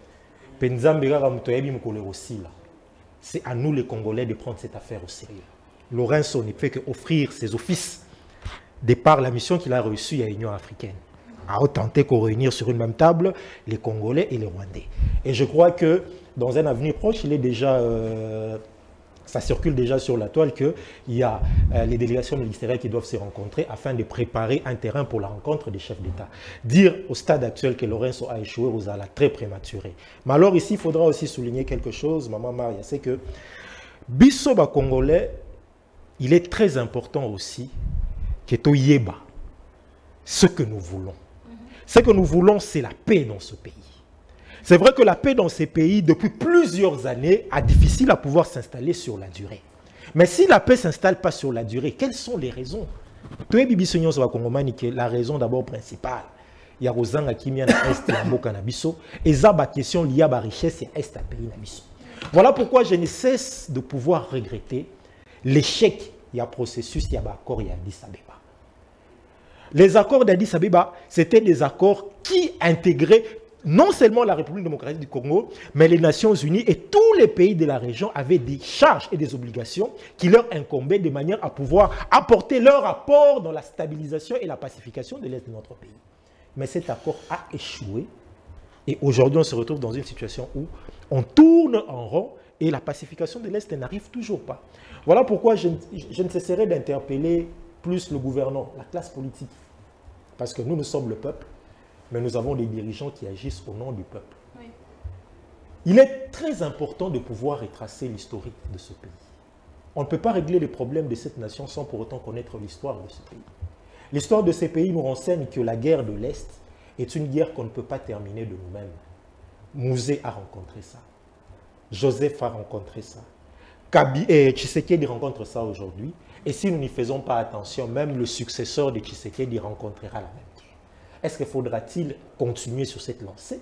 C'est à nous les Congolais de prendre cette affaire au sérieux. Lorenzo ne fait qu'offrir ses offices de par la mission qu'il a reçue à l'Union africaine. A tenté qu'on réunir sur une même table les Congolais et les Rwandais. Et je crois que dans un avenir proche, il est déjà... Euh, ça circule déjà sur la toile qu'il y a euh, les délégations ministérielles qui doivent se rencontrer afin de préparer un terrain pour la rencontre des chefs d'État. Dire au stade actuel que Lorenzo a échoué aux ala très prématuré. Mais alors ici, il faudra aussi souligner quelque chose, Maman Maria, c'est que Bissoba Congolais, il est très important aussi que Toyeba, ce que nous voulons. Ce que nous voulons, c'est la paix dans ce pays. C'est vrai que la paix dans ces pays, depuis plusieurs années, a difficile à pouvoir s'installer sur la durée. Mais si la paix ne s'installe pas sur la durée, quelles sont les raisons? La raison d'abord principale, il y a Rozanga qui vient à l'Est de Mokanabiso, et ça, la question liée à la richesse et Est à pays Nabiso. Voilà pourquoi je ne cesse de pouvoir regretter l'échec du processus, il y a l'accord d'Addis Abeba. Les accords d'Addis Abeba, c'était des accords qui intégraient non seulement la République démocratique du Congo, mais les Nations Unies et tous les pays de la région avaient des charges et des obligations qui leur incombaient de manière à pouvoir apporter leur apport dans la stabilisation et la pacification de l'Est de notre pays. Mais cet accord a échoué et aujourd'hui on se retrouve dans une situation où on tourne en rond et la pacification de l'Est n'arrive toujours pas. Voilà pourquoi je, je ne cesserai d'interpeller plus le gouvernement, la classe politique. Parce que nous, nous sommes le peuple. Mais nous avons des dirigeants qui agissent au nom du peuple. Oui. Il est très important de pouvoir retracer l'historique de ce pays. On ne peut pas régler les problèmes de cette nation sans pour autant connaître l'histoire de ce pays. L'histoire de ces pays nous renseigne que la guerre de l'Est est une guerre qu'on ne peut pas terminer de nous-mêmes. Mouzé a rencontré ça. Joseph a rencontré ça. Kabi et Tshisekedi rencontrent ça aujourd'hui. Et si nous n'y faisons pas attention, même le successeur de Tshisekedi rencontrera la même. Est-ce qu'il faudra-t-il continuer sur cette lancée?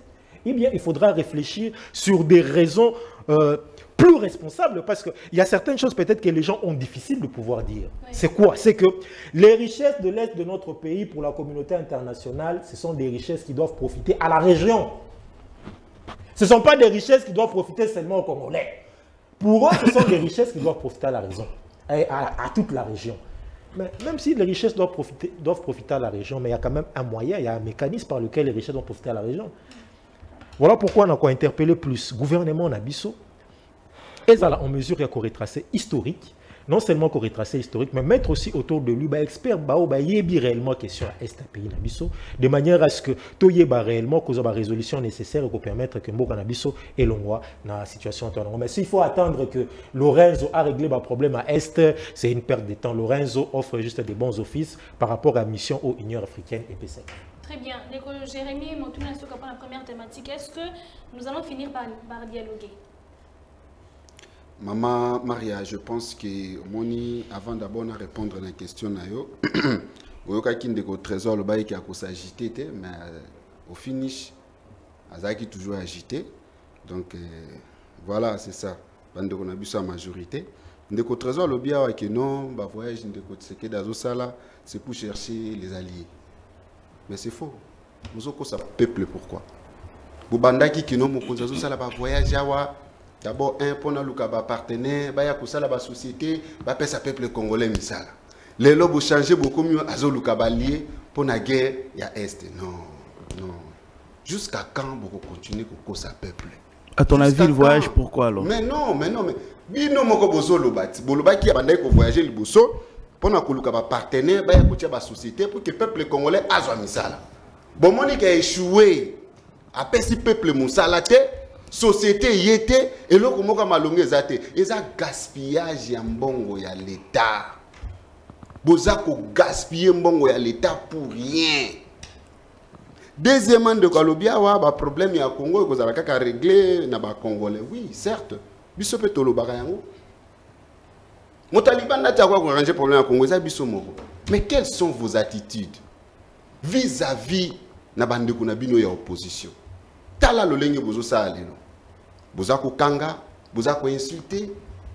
eh bien, il faudra réfléchir sur des raisons euh, plus responsables, parce qu'il y a certaines choses peut-être que les gens ont difficile de pouvoir dire. Oui. C'est quoi? C'est que les richesses de l'Est de notre pays, pour la communauté internationale, ce sont des richesses qui doivent profiter à la région. Ce ne sont pas des richesses qui doivent profiter seulement aux Congolais. Pour eux, ce sont des richesses qui doivent profiter à la région, à, à, à toute la région. Mais même si les richesses doivent profiter, doivent profiter à la région, mais il y a quand même un moyen, il y a un mécanisme par lequel les richesses doivent profiter à la région. Voilà pourquoi on a interpellé plus le gouvernement Nabiso. Et ça, en mesure, il y a un retracé historique, non seulement un retracé historique, mais mettre aussi autour de lui, bah, expert, bah, bah, y réellement question à Est pays Nabiso, de manière à ce que tout y ait réellement cause de résolution nécessaire pour permettre que Mboka Nabiso et l'Ongwa dans la situation actuelle. Mais s'il faut attendre que Lorenzo a réglé le problème à Est, c'est une perte de temps. Lorenzo offre juste des bons offices par rapport à la mission aux Union africaine et P C. Très bien. Jérémy, Moutuna, pour la première thématique, est-ce que nous allons finir par, par dialoguer? Maman Maria, je pense que Moni, avant d'abord de répondre à la question, il y a un trésor qui a s'agité, mais au finish, il a toujours agité. Donc voilà, c'est ça. On a vu sa majorité. Le trésor, le bien que non, le voyage, c'est pour chercher les alliés. Mais c'est faux. Nous avons un peuple, pourquoi? Vous avez dit que non, nous avons un voyage. D'abord, un pour nous partenaire, il y a la société, il y a le peuple congolais. Les lobes ont changé beaucoup mieux à Zolukabalier pour la guerre, il y a Est. Non, non. Jusqu'à quand vous continuez à cause peuple? À ton avis, le voyage, pourquoi alors? Mais non, mais non, mais. Bino moko bozo lobati. Bolobaki abandai ko voyager le bosso pour na koluka ba partenaire, ba ya kotia ba société pour que le peuple congolais azwa misala. Bon moni qui a échoué. Après si peuple musala te société yete et loko moka malonge zate eza gaspillage ya mbongo ya l'état. Boza ko gaspiller mbongo ya l'état pour rien. Deuxièmement de Kolobia wa ba problème ya Congo ko za kaka régler na ba congolais. Oui, certes. Biso pe tolo baka yango. Mo taliban na ta ko ranger problème ya Congo za biso moko. Mais quelles sont vos attitudes vis-à-vis na bande ko na bino ya opposition? Tala lo lenge bozo sa lelo. Boza ko kanga, boza ko insulter.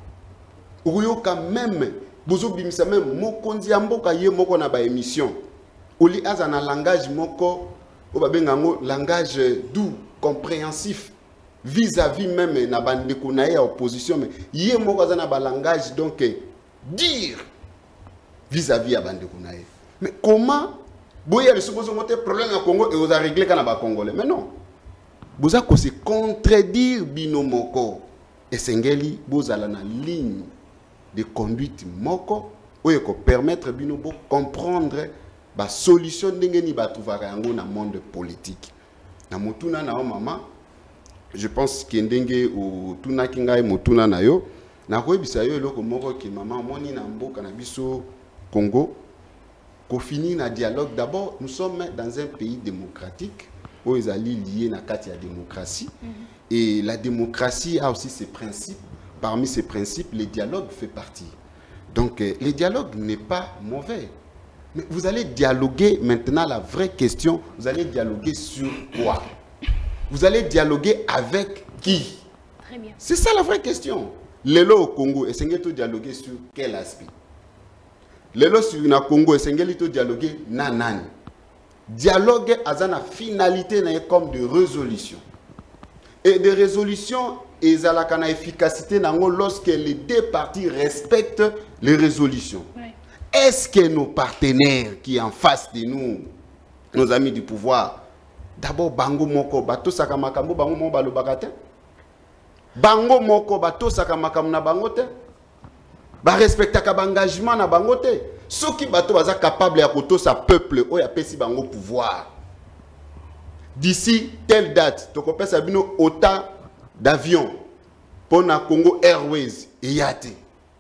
Oyo quand même bozo bimisa même mokonzi ya mboka ye moko na ba émission. Oli aza na langage moko o ba bengango langage doux, compréhensif vis-à-vis même na bande ko na ya opposition mais ye moko aza na ba langage donc dire vis-à-vis ya bande ko na ye. Mais comment boya le supposé monter problème au Congo et vous a réglé kana ba congolais? Mais non. Boza ko se contredire bino moko et sengeli bozala na ligne de conduite moko oyo ko permettre bino bo comprendre ba solution ndenge ni ba trouvera yango na monde politique. Na motuna na o mama, je pense que ndenge o tuna kingai motuna na yo na ko ebisa yo eloko moko ki mama moni na mboka na biso Congo ko fini na dialogue. D'abord, nous sommes dans un pays démocratique où ils allaient liés na kati ya démocratie. Mm-hmm. Et la démocratie a aussi ses principes. Parmi ces principes, le dialogue fait partie. Donc, euh, le dialogue n'est pas mauvais. Mais vous allez dialoguer maintenant, la vraie question, vous allez dialoguer sur quoi? Vous allez dialoguer avec qui? Très bien. C'est ça la vraie question. Lelo au Congo, essayez de dialoguer sur quel aspect? Lelo sur le Congo, essayez de dialoguer na nani? Dialogue a une finalité comme de résolution. Et de résolution, ils ont une efficacité lorsque les deux parties respectent les résolutions. Oui. Est-ce que nos partenaires qui sont en face de nous, nos amis du pouvoir, d'abord, Bango Moko, Bato Sakamakambo, Bango Moko, Balo Bagate, Bango Moko, Bato Sakamakam na Bangote, ba respecter ka engagement na Bangote, ceux qui bato baza capable ya koto sa peuple o ya pesi bango pouvoir. D'ici telle date, to ko pesa bino autant d'avions pour na Congo Airways et yate.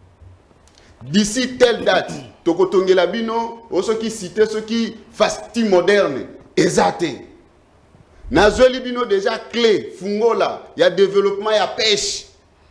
D'ici telle date, to ko tongela bino o ceux qui citer ceux qui fasti moderne ezate. Na zoli bino déjà clé fungola, il y a développement, il y a pêche.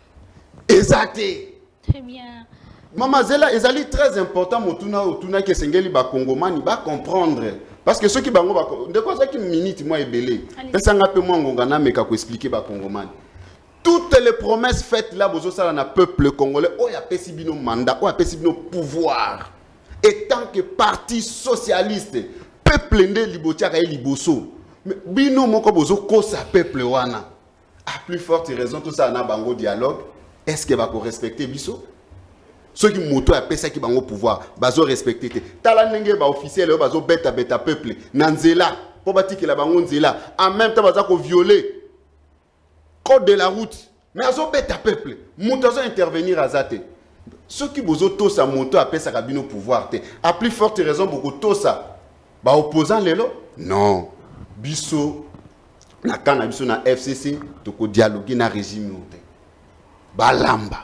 Ezate. Très bien. Maman Zela, c'est très important, Motuna Otuna que Sengeli ba Congomani ba comprendre parce que ceux qui bango ba de quoi ça qui minute moi ebelé pesa nga pe moi ngonga na meka ko expliquer ba congomani toutes les promesses faites là bozo sala na peuple congolais o ya pesi bino mandat o ya pesi bino pouvoir et tant que parti socialiste peuple ndé libotia ka liboso mais bino moko bozo ko sa peuple wana à plus forte raison tout ça na bango dialogue est-ce que va ko respecter biso ceux qui moto a pesa qui bango pouvoir bazo respecter te tala ndenge ba officiel bazo beta beta peuple nanzela po batiki la bango nzela en même temps baza ko violer code de la route mais azo beta peuple moto azo intervenir azate ceux qui bozo to sa moto a pesa kabino pouvoir te à plus forte raison beaucoup to ça ba opposant lelo non biso na kana biso na F C C to ko dialoguer na régime noté balamba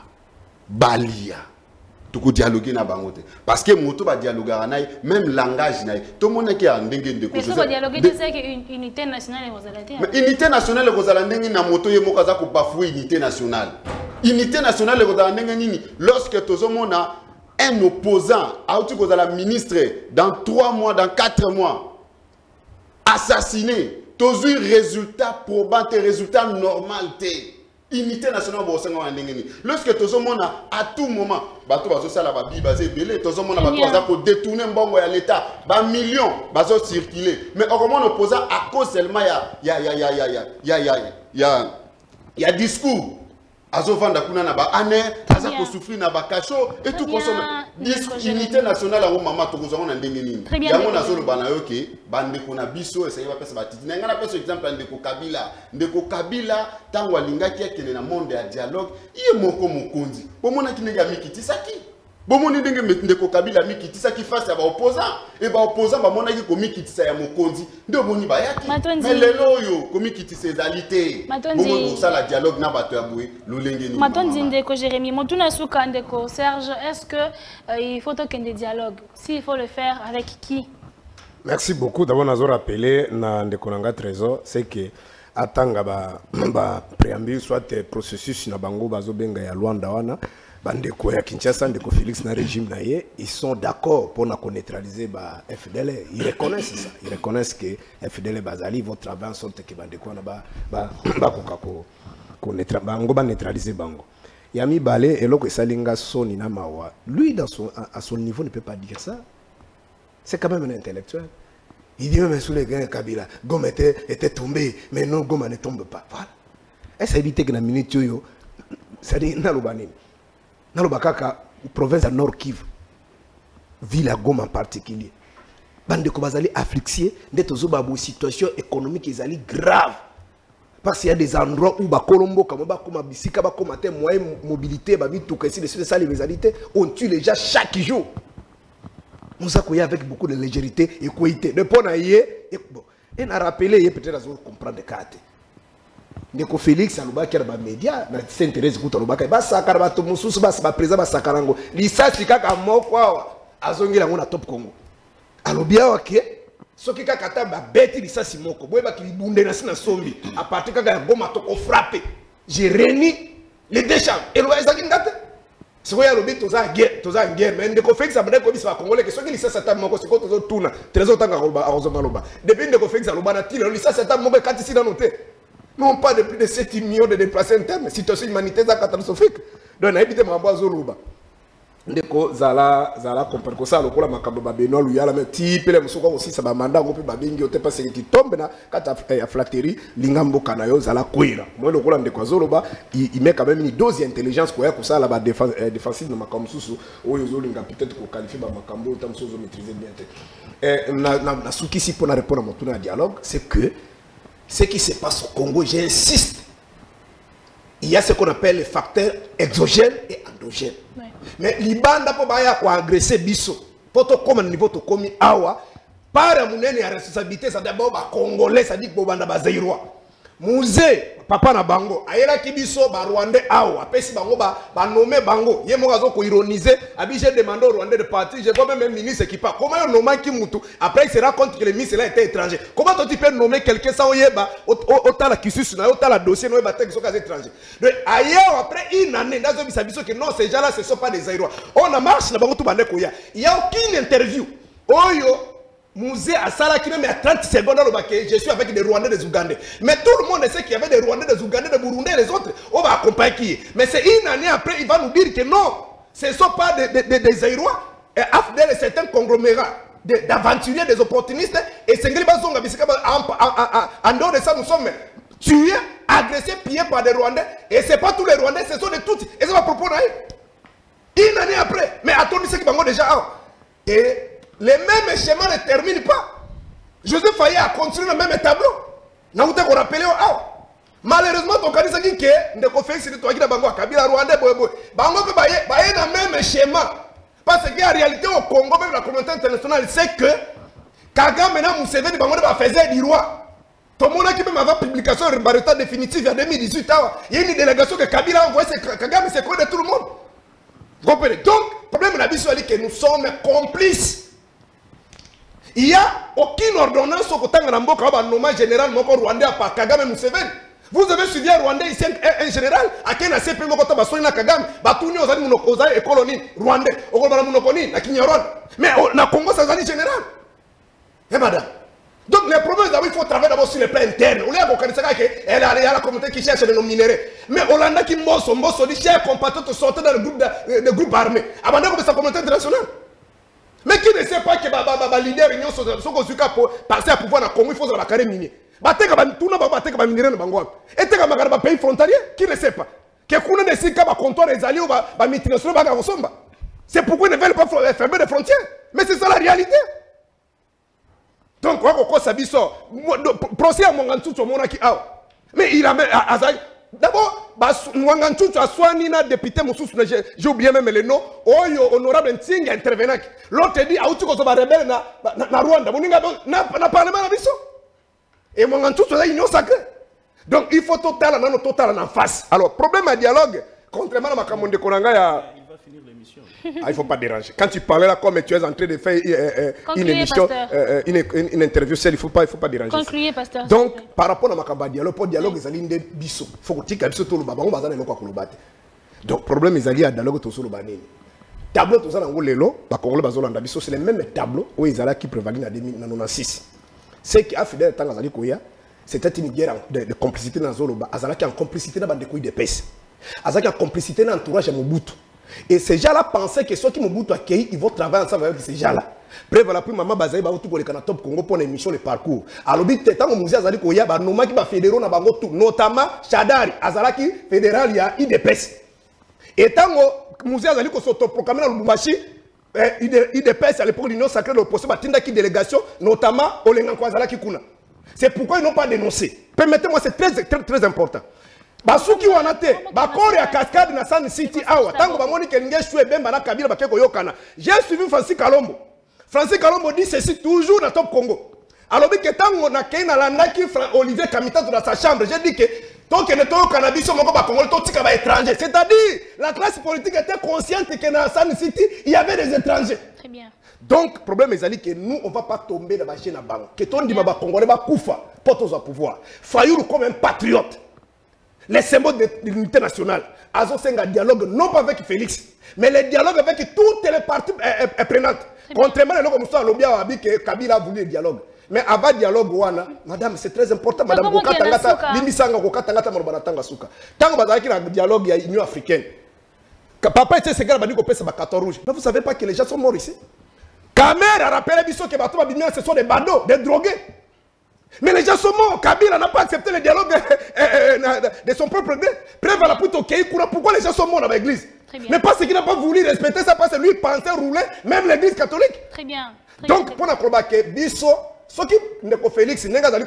balia to ko dialoguer na bangote parce que moto ba dialoguer na même langage na to mona ki a ndenge ndeko mais so dialoguer de c'est que unité nationale rozalate mais unité nationale rozala ndenge na moto ye moko za ko bafouer unité nationale unité nationale rozala ndenge nini lorsque tozo mona un opposant a outi kozala ministre dans trois mois dans quatre mois assassiné tous eu résultat probant et résultat normal té unité nationale bosenga wa ndenge ni lorsque tozo mona à tout moment bato bazo sala ba bi basé belé tozo mona bato baza ko détourner mbongo ya l'état ba millions bazo circuler mais au moment opposant à cause seulement ya ya ya ya ya ya ya ya ya discours azo vanda kuna na ba ane aza ko souffrir na ba cacho et tout consomme disque unité nationale au mama to kozonga na ndenge nini yango na zolo bana yo ke bande ko na biso essayer ba pesa ba titi nga na pesa exemple ndeko Kabila ndeko Kabila tango alingaki akene na monde ya dialogue iye moko mokonzi bomona kinenge mikiti saki bomoni ndenge ndeko Kabila mikiti saki face ya ba opposant et ba opposant ba mona ki ko mikiti sa ya mokonzi ndio boni ba yaki mais lelo yo ko mikiti sezalité bomo ça la dialogue na bato ya boué lolenge ni Matondi ndeko Jérémy Motuna Souka ndeko Serge est-ce que euh, il faut qu'il y ait des dialogues s'il faut le faire avec qui? Merci beaucoup d'abord nous rappeler na ndeko nanga trésor c'est que atanga ba ba préambule soit processus na bango bazo benga ya Luanda wana bandeko ya Kinshasa ndeko Félix na régime na ye ils sont d'accord pour na neutraliser ba F D L R ils reconnaissent ça ils reconnaissent que F D L R bazali votre travail en sorte que bandeko na ba ba ba kokako ko bango ba neutraliser bango Yami Balé et loko salinga soni na mawa lui dans son à son niveau ne peut pas dire ça c'est quand même un intellectuel. Il dit même sous les gars Kabila Goma était, était tombé mais non Goma ne tombe pas voilà est-ce éviter que la minute yo c'est dit nalobani nalobakaka province à Nord Kivu ville à Goma en particulier bande ko bazali afflixié ndetozo ba situation économique ezali grave parce qu'il y a des endroits où ba Colombo comme ba comme bisika ba comme té moyen mobilité ba bituka ici c'est ça les réalités on tue les gens chaque jour. Nous avons avec beaucoup de légèreté et qualité. De bon aïe et bon. Et n'a rappelé peut-être à comprendre des cartes. Ndeko Félix aluba qui a ba média na s'intéresse kuta aluba ka ba sakara ba to mususu ba ba président ba sakarango. Lisasi kaka moko azongira ngona top Congo. Alobia wake soki kaka ta ba beti lisasi moko. Boye ba ki bunde na sina sombi. A partir kaka ya Goma to ko frapper. J'ai réuni les deux chambres. Et lo ezaki ngate. C'est quoi le but toza guerre toza guerre mais ndeko Félix abandé ko bisa congolais que soki lisasa ta moko c'est ko tozo tuna trésor tanga ko ba arozoma loba depuis ndeko Félix aloba na tilo lisasa ta moko kati sina noté non pas de plus de sept millions de déplacés internes situation humanitaire catastrophique donc na habité mambo azoloba ndeko zala zala comprendre ko ça lokola makambo ba Benoît Luyala mais tipele musoko aussi ça ba mandat ko pe ba bingi ote pas c'est qui tombe na kata ya flatterie lingambo kanayo zala koira moi lokola ndeko azoloba il met quand même une dose d'intelligence ko ya ko ça la ba défense défensive na makambo susu oyo zolinga peut-être ko qualifier ba makambo tam sozo maîtriser bien et na na suki si pour répondre à mon tour à dialogue c'est que ce qui se passe au Congo j'insiste il y a ce qu'on appelle les facteurs exogènes et endogènes. Ouais. Mais libanda po baya ko agresser biso. Poto comme niveau to komi awa para munene ya responsabilité ça d'abord ba congolais ça dit ko banda ba zairwa. Musée papa na bango ayela kibiso ba rwandais awa pesi bango ba ba nommer bango ye mo gazo ko ironiser abi j'ai demandé au rwandais de partir j'ai quand même un ministre qui part comment on nomme qui mutu après il se rend compte que le ministre là était étranger comment tu peux nommer quelqu'un sans yeba autant la kisus na autant la dossier no yeba tek so cas étranger donc ailleurs après une année ndazo bisabiso que non ces gens là ce sont pas des Zaïrois on a marche na bango tout bande ko ya il y a aucune interview oyo musée à Salaki, mais à trente secondes, je suis avec des Rwandais, des Ougandais. Mais tout le monde sait qu'il y avait des Rwandais, des Ougandais, des Burundais, les autres. On va accompagner qui. Mais c'est une année après, il va nous dire que non, ce ne sont pas des, des, des Zaïrois. Et Afdel et certains conglomérats d'aventuriers, des opportunistes. Et Sengeli Bazonga, en dehors de ça, nous sommes tués, agressés, pillés par des Rwandais. Et ce n'est pas tous les Rwandais, ce sont des Tutsis. Et ça va propos une année après. Mais attendez, ce qui va déjà. Et les mêmes schémas ne terminent pas. Joseph Faye a construit le même tableau. Nous avons rappelé. Malheureusement, ton candidat dit que nous fait c'est toi qui a Bango, Kabila, Rwanda, Bango peut bailler dans le même schéma. Parce qu'en réalité, au Congo, même la communauté internationale sait que Kagame maintenant Museveni Bango va faire du roi. Tout le monde qui même avant publication de résultat définitif en deux mille dix-huit, il y a une délégation que Kabila a envoyée, Kagame c'est quoi de tout le monde. Vous comprenez? Donc, le problème est que nous sommes complices. Il n'y a aucune ordonnance au côté de la nommé général rwandais par Kagame Museveni. Vous avez suivi un Rwandais ici, un général, à qui n'a pas pu faire Kagame, Batuni aux amis et colonies rwandais, au Rwanda, à Kinyarwanda. Mais au Congo, ça c'est général. Et madame. Donc, les problèmes, il faut travailler d'abord sur le plan interne. On a la communauté qui cherche nos minéraux. Mais Hollande qui mosse, mosse, dit cher compatriotes sortent dans le groupe de groupes armés. Abandonne comme sa communauté internationale. Mais qui ne sait pas que les leaders union sont pour passer à pouvoir dans le Congo, il faut la carrière minier. Battez comme tout le monde battez comme minéraux dans Bango. Et t'es comme un pays frontalier, qui ne sait pas que qu'on a décidé qu'à comptoir des alliés ou à multinationaux va à Somba. C'est pourquoi ils ne veulent pas fermer les frontières. Mais c'est ça la réalité. Donc, on a dit ça. Procès à Mwangantutu, mais il a mis à d'abord, Mwangantutu a soigné un député, j'ai oublié même le nom, honorable Ntinga intervenant. L'autre dit, ah, tu vas rebelle na Rwanda. Na parlement à Bisso. Et Mwangantutu a une union sacrée. Donc, il faut total en total en face. Alors, problème à dialogue, contrairement à ma camonde Konanga, ah, il ne faut pas déranger. Quand tu parlais là comme tu es en train de faire euh, euh, une émission, euh, une, une, une interview, il ne faut pas, il faut pas déranger. Concluez, pasteur. Donc, par rapport à ma dialogue, pour dialogue, ils allaient des bisous. Il faut que tu aies tout le baba, on va aller quoi donc, problème, ils allaient à dialogue tout sur le banane. Tableau, tout ça, dans le lot, c'est le même tableau où ils allaient qui prévalent en deux mille six. C'est qui a fait des temps dans les Koya, c'était une guerre de, de complicité dans Zoloba. Azalaki en complicité dans les couilles de pêche. Azalaki en complicité dans l'entourage à Mobutu. Et ces gens-là pensaient que ceux qui Mobutu accueilli, ils vont travailler ensemble avec ces gens-là. Bref, voilà, puis maman Bazaï, bah, tout pour les Top Congo pour l'émission, le parcours. Alors, tant que musée Azali Koya, bah, nous qui va fédéraux na bango tout, notamment Chadari, Azalaki fédéral, il y a I D P S. Et tant que musée Azali ko s'autoproclamé dans le Lubumbashi, I D P S à l'époque de l'Union sacrée de l'opposition, bah, tinda qui délégation, notamment Olenganko Azalaki Kuna. C'est pourquoi ils n'ont pas dénoncé. Permettez-moi, c'est très, très, très important. Basuki wanate bakore ya cascade na Sun City awa tango bamoni ke nge chwe bemba na Kabila bakeko yokana. J'ai suivi Francis Kalombo. Francis Kalombo dit ceci toujours dans Top Congo. Alors que tango na keina landaki Olivier Kamita dans sa chambre, j'ai dit que tant que ne to cannabis moko ba Congo to tika ba étranger. C'est-à-dire la classe politique était consciente que dans Sun City il y avait des étrangers. Très bien. Donc, le problème est que nous, on ne va pas tomber dans la chaîne à banque. Que ton dit que les Congolais vont koufa pour tous au pouvoir. Fayoulou comme un patriote. Les symboles de l'unité nationale. Azo Senga dialogue non pas avec Félix, mais le dialogue avec toutes les parties prenantes. Contrairement à ce que nous avons dit que Kabila a voulu le dialogue. Mais avant le dialogue, madame, c'est très important. Madame, vous avez dit que vous avez dit que dialogue, il y a l'Union africaine. Papa était secrétaire de la carton rouge. Mais vous ne savez pas que les gens sont morts ici. Kamer a rappelé que ce sont des badauds, des drogués. Mais les gens sont morts. Kabila n'a pas accepté le dialogue de, de son propre gré. Preuve à la puto Keikoura. Pourquoi les gens sont morts dans l'église? Mais parce qu'il n'a pas voulu respecter ça, parce que lui pensait rouler même l'église catholique. Très bien. Très Donc, pour nous que Bisso, ce qui n'est pas Félix, n'est pas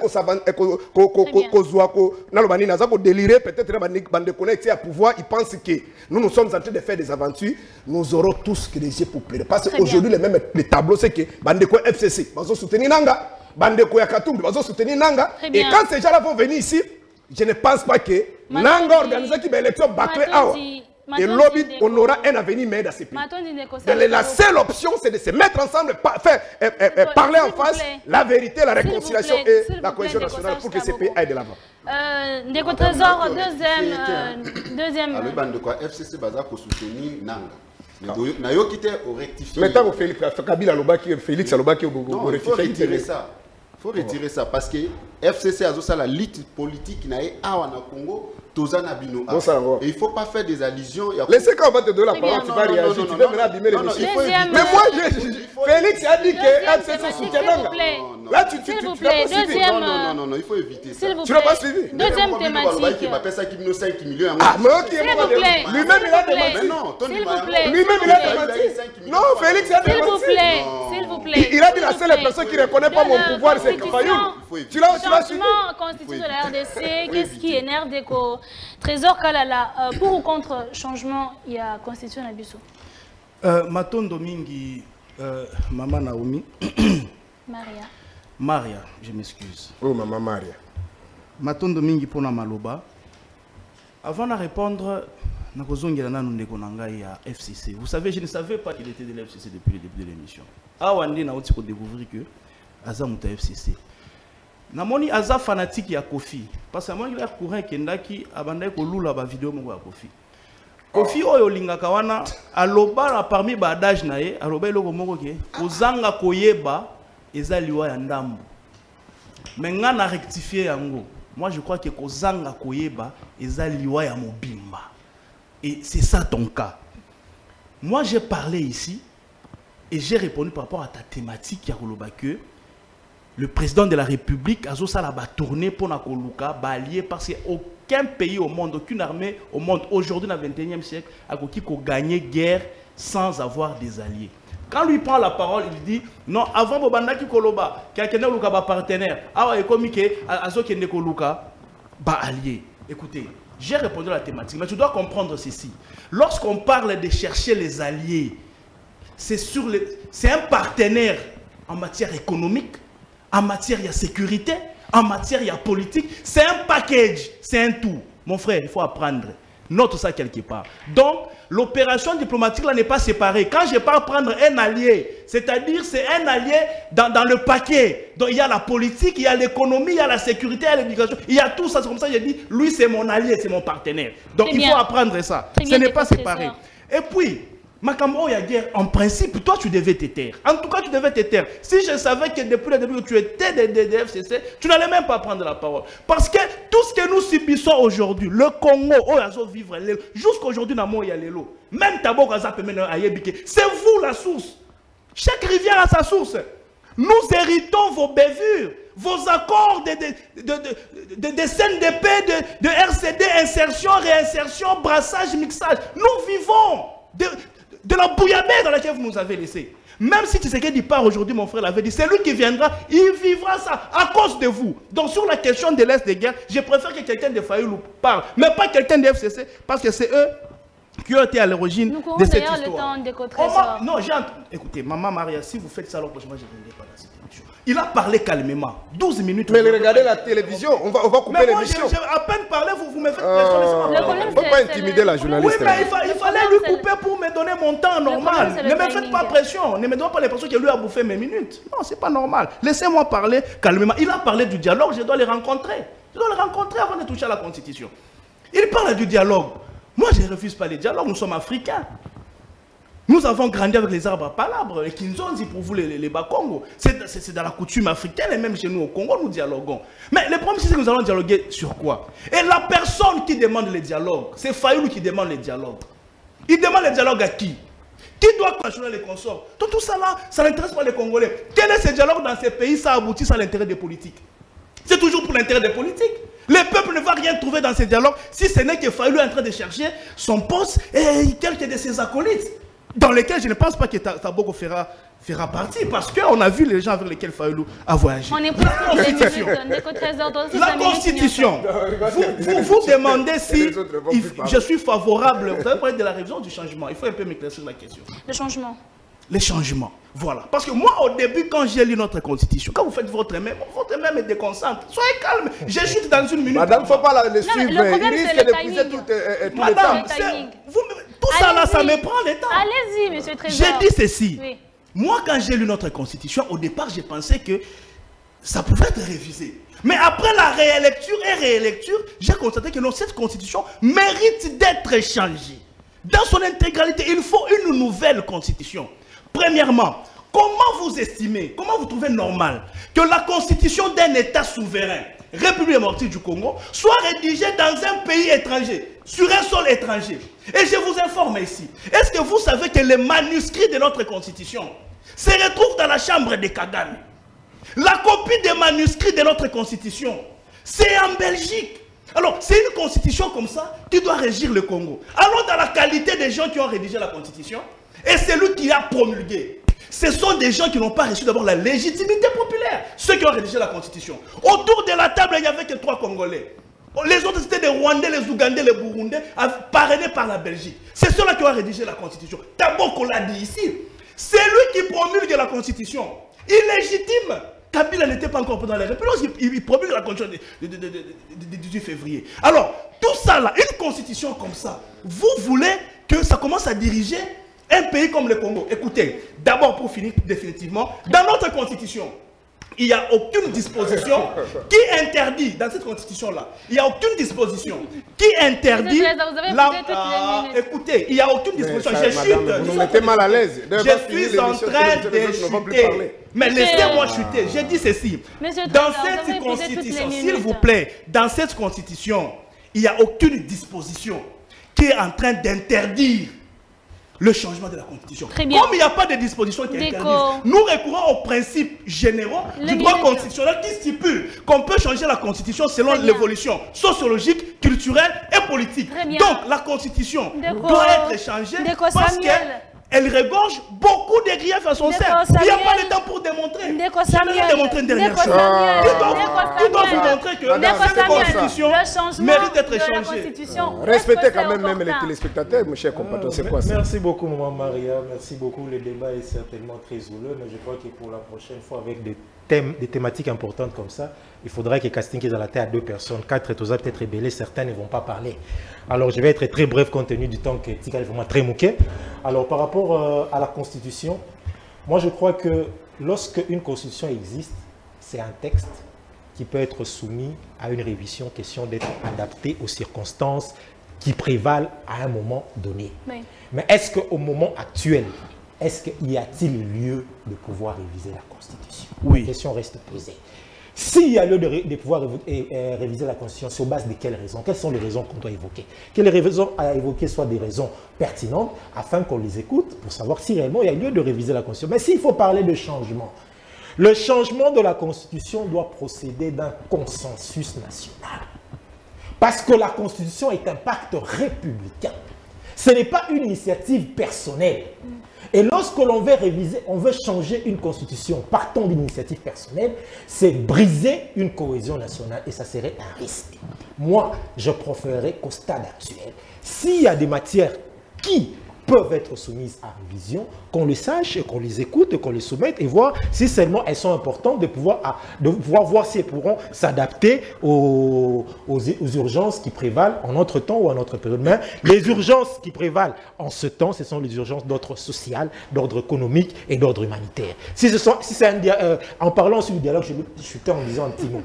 déliré, peut-être à pouvoir, il pense que nous nous sommes en train de faire des aventures, nous aurons tous ce que les yeux pour plaire. Parce qu'aujourd'hui, les tableaux, c'est que Bandeko F C C, ils ont soutenu Nanga, Bandeko Yakatumbi, ils ont soutenu Nanga. Et quand ces gens-là vont venir ici, je ne pense pas que Nanga organise une élection bâclée. Et lobby, on aura un avenir meilleur dans ces pays. La seule option, c'est de se mettre ensemble, faire, euh, euh, parler en face, la vérité, la réconciliation et la cohésion nationale pour que ces pays aillent de l'avant. Euh, Ndeko Trésor, deuxième... Euh, deuxième... Alors, de quoi F C C Baza pour soutenir Nanga. Mais yo quitté au rectifier. Mais tant que Félix Kabila Lobaki Félix Lobaki au Non, il faut retirer ça. Il faut retirer ça parce que F C C a ça la lutte politique na e awa na Congo. Et il ne faut pas faire des allusions. Laissez quand on va te donner la parole, tu vas réagir. Tu vas maintenant abîmer l'émission. Mais moi, Félix a dit que F C C soutient l'angle. Là, tu tu tu l'as pas suivi. Non, non, non, non, il faut éviter ça. Tu l'as pas suivi. Deuxième thématique. Ah, mais ok, lui-même il a demandé. S'il vous plaît. Lui-même il a demandé. Non, Félix a demandé. S'il vous plaît. S'il vous plaît. Il a dit la seule personne qui ne reconnaît pas mon pouvoir, c'est Fayoul. Tu l'as suivi. Constitution de la R D C, qu'est-ce qui énerve des co Trésor Kalala, euh, pour ou contre changement, il y a Constitution Nabiso. Euh, Matondo Mingi, euh, Maman Naomi. Maria. Maria, je m'excuse. Oh, Maman Maria. Matondo Mingi pour Malouba. Avant de répondre, à F C C. Vous savez, je ne savais pas qu'il était de l'F C C depuis le début de l'émission. Awandi na oti ko découvrir que Azamuta F C C. Namoni aza fanatique ya Kofi parce que moi il a courant kendaki abandai ko lula ba vidéo mo ya Kofi. Kofi oyo lingaka wana aloba parmi ba adage na ye aloba eloko moko ke ozanga koyeba eza liwa ya ndambo. Mais nga na rectifier yango. Moi je crois que kozanga koyeba eza liwa ya mobimba. Et c'est ça ton cas. Moi j'ai parlé ici et j'ai répondu par rapport à ta thématique Yaroloba que le président de la République a tourné pour Nakoluka, allié parce qu'aucun pays au monde, aucune armée au monde, aujourd'hui dans le vingt et unième siècle, a gagné guerre sans avoir des alliés. Quand lui prend la parole, il dit non, avant Bobanda qui Koloba, qui a un partenaire, ah et comme que Azo qui Koluka, bah allié. Écoutez, j'ai répondu à la thématique, mais tu dois comprendre ceci. Lorsqu'on parle de chercher les alliés, c'est sur les, c'est un partenaire en matière économique. En matière de sécurité, en matière de politique, c'est un package, c'est un tout. Mon frère, il faut apprendre. Note ça quelque part. Donc, l'opération diplomatique là n'est pas séparée. Quand je parle prendre un allié, c'est-à-dire c'est un allié dans, dans le paquet. Donc, il y a la politique, il y a l'économie, il y a la sécurité, il y a l'éducation. Il y a tout ça. C'est comme ça que j'ai dit, lui c'est mon allié, c'est mon partenaire. Donc, il faut apprendre ça. Ce n'est pas séparé. Et puis, Makambo, il y a guerre. En principe, toi, tu devais te taire. En tout cas, tu devais te taire. Si je savais que depuis le début que tu étais de F C C, tu n'allais même pas prendre la parole. Parce que tout ce que nous subissons aujourd'hui, le Congo, vivre jusqu'à aujourd'hui, même Tabo c'est vous la source. Chaque rivière a sa source. Nous héritons vos bévures, vos accords de, de, de, de, de, de C N D P, de, de R C D, insertion, réinsertion, brassage, mixage. Nous vivons de, de la bouillabaisse dans laquelle vous nous avez laissé. Même si Tshisekedi part aujourd'hui, mon frère l'avait dit, c'est lui qui viendra, il vivra ça à cause de vous. Donc sur la question de l'Est de guerre, je préfère que quelqu'un de Fayoulou parle, mais pas quelqu'un de F C C, parce que c'est eux qui ont été à l'origine de cette histoire. Le temps de oh, non, j'ai écoutez, Maman Maria, si vous faites ça, alors prochainement, je ne viendrai pas dans cette émission. Il a parlé calmement, douze minutes. Mais regardez la télévision, on va, on va couper l'émission. J'ai à peine parlé, vous, vous me faites pression. Il ne faut pas intimider la journaliste. Oui, mais il, fa il fallait lui couper pour me donner mon temps normal. Ne me faites pas pression, ne me donnez pas l'impression que lui a bouffé mes minutes. Non, c'est pas normal. Laissez-moi parler calmement. Il a parlé du dialogue, je dois les rencontrer. Je dois les rencontrer avant de toucher à la Constitution. Il parle du dialogue. Moi, je ne refuse pas les dialogues, nous sommes africains. Nous avons grandi avec les arbres à palabres, les Kinzonzi pour vous, les, les, les Bakongo. C'est dans la coutume africaine et même chez nous au Congo, nous dialoguons. Mais le problème, c'est que nous allons dialoguer sur quoi? Et la personne qui demande le dialogue, c'est Fayoulou qui demande le dialogue. Il demande le dialogue à qui? Qui doit questionner les consorts? Tout, tout ça là, ça n'intéresse pas les Congolais. Quel est ce dialogue dans ces pays? Ça aboutit à l'intérêt des politiques. C'est toujours pour l'intérêt des politiques. Le peuple ne va rien trouver dans ces dialogues si ce n'est que Fayoulou est en train de chercher son poste et quelques de ses acolytes, dans lesquels je ne pense pas que Taboko fera, fera partie, parce qu'on a vu les gens avec lesquels Fayoulou a voyagé. On est plus la Constitution. La Constitution. Vous, vous, vous demandez si il, je suis favorable. Vous avez parlé de la révision du changement. Il faut un peu m'éclaircir la question. Le changement. Les changements. Voilà. Parce que moi, au début, quand j'ai lu notre constitution, quand vous faites votre même, votre même me déconcentre. Soyez calme. Je chute dans une minute. Madame, il ne faut pas la suivre. Il risque d'épuiser tout, euh, tout Madame, le temps. Vous, tout ça là, ça me prend le temps. Allez-y, monsieur Trésor. J'ai dit ceci. Oui. Moi, quand j'ai lu notre constitution, au départ, j'ai pensé que ça pouvait être révisé. Mais après la réélecture et réélecture, j'ai constaté que non, cette constitution mérite d'être changée. Dans son intégralité, il faut une nouvelle nouvelle constitution. Premièrement, comment vous estimez, comment vous trouvez normal que la constitution d'un État souverain, République démocratique du Congo, soit rédigée dans un pays étranger, sur un sol étranger? Et je vous informe ici, est-ce que vous savez que les manuscrits de notre constitution se retrouvent dans la chambre de Kagame? La copie des manuscrits de notre constitution, c'est en Belgique. Alors, c'est une constitution comme ça qui doit régir le Congo. Allons dans la qualité des gens qui ont rédigé la constitution et celui qui a promulgué. Ce sont des gens qui n'ont pas reçu d'abord la légitimité populaire, ceux qui ont rédigé la constitution. Autour de la table, il n'y avait que trois Congolais. Les autres, c'était des Rwandais, les Ougandais, les Burundais, parrainés par la Belgique. C'est ceux-là qui ont rédigé la constitution. D'abord qu'on l'a dit ici. C'est lui qui promulgue la constitution. Illégitime. Kabila n'était pas encore dans les républiques, il, il promulgue la constitution du dix-huit février. Alors, tout ça là, une constitution comme ça, vous voulez que ça commence à diriger un pays comme le Congo? Écoutez, d'abord pour finir définitivement, dans notre constitution, il n'y a aucune disposition qui interdit, dans cette constitution-là, il n'y a aucune disposition qui interdit... Vous avez la, toutes les minutes. Écoutez, il n'y a aucune disposition. Ça, je madame, chute. vous nous mettez mal à l'aise. Je suis en train de chuter. Mais laissez-moi chuter. J'ai dit ceci. Monsieur Dans Président, vous cette avez posé toutes les constitution, s'il minutes. vous plaît, dans cette constitution, il n'y a aucune disposition qui est en train d'interdire le changement de la constitution. Très bien. Comme il n'y a pas de disposition qui Déco. interdisent, nous recourons aux principes généraux Les du droit minutes. constitutionnel qui stipule qu'on peut changer la constitution selon Très bien. l'évolution sociologique, culturelle et politique. Très bien. Donc la constitution Déco. doit être changée Déco parce Samuel. qu'elle regorge beaucoup de griefs à son Déco sein. Il n'y a pas Samuel. de temps pour démontrer. Déco Je vais Samuel. démontrer une dernière Déco chose. Samuel. Qui doit, Déco qui doit vous Samuel. montrer que Madame, Déco cette Samuel. constitution Le changement mérite d'être de la changée. Constitution. Respectez Est-ce que quand c'est même, même les opportun? téléspectateurs, mon cher compatriote, c'est Euh, quoi ça? Merci beaucoup, Maman Maria. Merci beaucoup. Le débat est certainement très houleux, mais je crois que pour la prochaine fois, avec des thèmes, des thématiques importantes comme ça, il faudrait que casting est à la tête à deux personnes. Quatre est peut-être rébellés, certains ne vont pas parler. Alors, je vais être très bref compte tenu du temps que Tika est vraiment très mouqué. Alors, par rapport euh, à la Constitution, moi, je crois que lorsque une Constitution existe, c'est un texte qui peut être soumis à une révision, question d'être adapté aux circonstances qui prévalent à un moment donné. Oui. Mais est-ce qu'au moment actuel, est-ce qu'il y a-t-il lieu de pouvoir réviser la Constitution? Oui. La question reste posée. S'il y a lieu de, ré- de pouvoir révo- et, euh, réviser la Constitution, sur base de quelles raisons? Quelles sont les raisons qu'on doit évoquer? Que les raisons à évoquer soient des raisons pertinentes, afin qu'on les écoute pour savoir si réellement il y a lieu de réviser la Constitution. Mais s'il faut parler de changement, le changement de la Constitution doit procéder d'un consensus national. Parce que la Constitution est un pacte républicain. Ce n'est pas une initiative personnelle. Et lorsque l'on veut réviser, on veut changer une constitution partant d'une initiative personnelle, c'est briser une cohésion nationale et ça serait un risque. Moi, je préférerais qu'au stade actuel, s'il y a des matières qui peuvent être soumises à révision, qu'on les sache, et qu'on les écoute, et qu'on les soumette et voir si seulement elles sont importantes, de pouvoir, à, de pouvoir voir si elles pourront s'adapter aux, aux, aux urgences qui prévalent en notre temps ou en notre période. Mais les urgences qui prévalent en ce temps, ce sont les urgences d'ordre social, d'ordre économique et d'ordre humanitaire. Si ce sont, si c'est un dia- euh, en parlant sur le dialogue, je, je suis en disant un petit mot.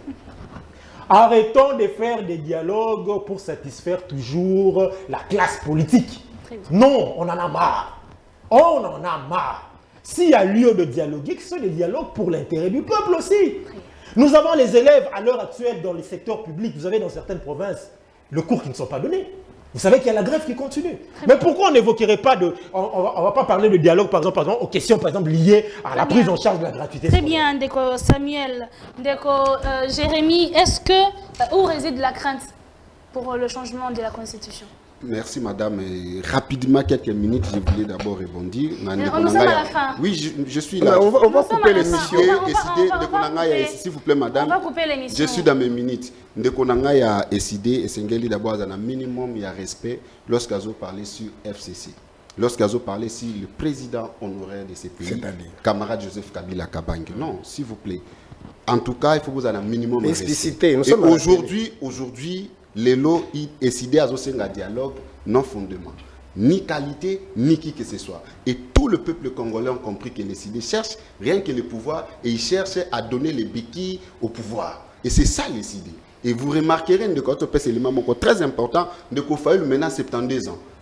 Arrêtons de faire des dialogues pour satisfaire toujours la classe politique. Non, on en a marre. On en a marre. S'il y a lieu de dialoguer, ce sont des dialogues pour l'intérêt du peuple aussi. Nous avons les élèves à l'heure actuelle dans les secteurs publics. Vous avez dans certaines provinces le cours qui ne sont pas donnés. Vous savez qu'il y a la grève qui continue. Mais pourquoi on n'évoquerait pas de... On ne va pas parler de dialogue, par exemple, par exemple, aux questions par exemple, liées à la Très prise bien. en charge de la gratuité. Très bien, Déco Samuel. Déco euh, Jérémy, est-ce que... euh, où réside la crainte pour euh, le changement de la Constitution? Merci madame. Et rapidement, quelques minutes, je voulais d'abord rebondir. Mais nous sommes à la fin. Oui, je, je suis On là. va, on va- on va Nous sommes couper à la l'émission. fin. On va- on va- Décidé, on va- on va Ndekonanga ya- couper. s'il vous plaît madame. On va couper l'émission. Je suis dans mes minutes. Ndekonanga ya décidé et Sengeli d'abord un minimum il y a respect lorsqu'ils ont parlé sur F C C. Lorsqu'ils ont parlé sur le président honoraire de ces pays, C'est-à-dire camarade Joseph Kabila Kabange. Non, s'il vous plaît. En tout cas, il faut que vous ayez un minimum de Expliciter, respect. nous Et sommes à la aujourd'hui, aujourd'hui, les lots ils décidé à un dialogue non fondement. Ni qualité, ni qui que ce soit. Et tout le peuple congolais a compris que les idées cherchent rien que le pouvoir et ils cherchent à donner les béquilles au pouvoir. Et c'est ça les idées. Et vous remarquerez que quand on passe l'élément très important, de qu'il faut maintenant soixante-douze ans.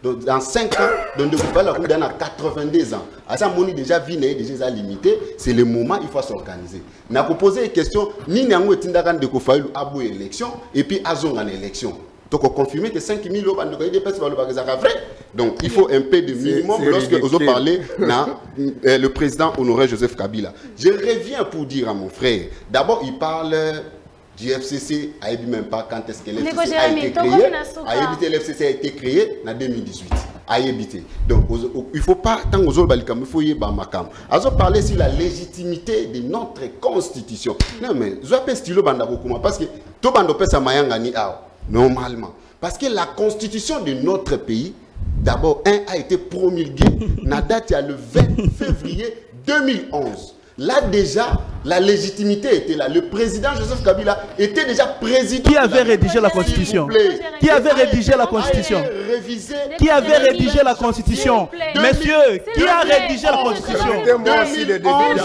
Donc, dans cinq ans, donc de couper la route dans quatre-vingt-deux ans. À ça, mon déjà vie n'est déjà limité. C'est le moment il faut s'organiser. N'a pas posé une question ni n'yango tindakan de kofaïlu abou élection et puis azong en élection. Donc on confirme que cinq mille euros de des personnes le vrai. Donc il faut un peu de minimum lorsque vous parlez euh, le président honoré Joseph Kabila. Je reviens pour dire à mon frère. D'abord il parle du F C C, a même pas quand est-ce que l'F C C a été créé. A L'F C C a été créé en deux mille dix-huit. A évité. Donc il ne faut pas tant aux autres il faut y bamakam. Alors parler sur la légitimité de notre constitution. Non mais je vais stylo bandako parce que tout bando pesa mayanga ni ao normalement parce que la constitution de notre pays d'abord un a été promulguée la date il y a le vingt février deux mille onze. Là déjà, la légitimité était là. Le président Joseph Kabila était déjà président. Qui avait rédigé la Constitution? Qui avait rédigé la Constitution? Qui avait rédigé la Constitution? Messieurs, qui a rédigé la Constitution? Le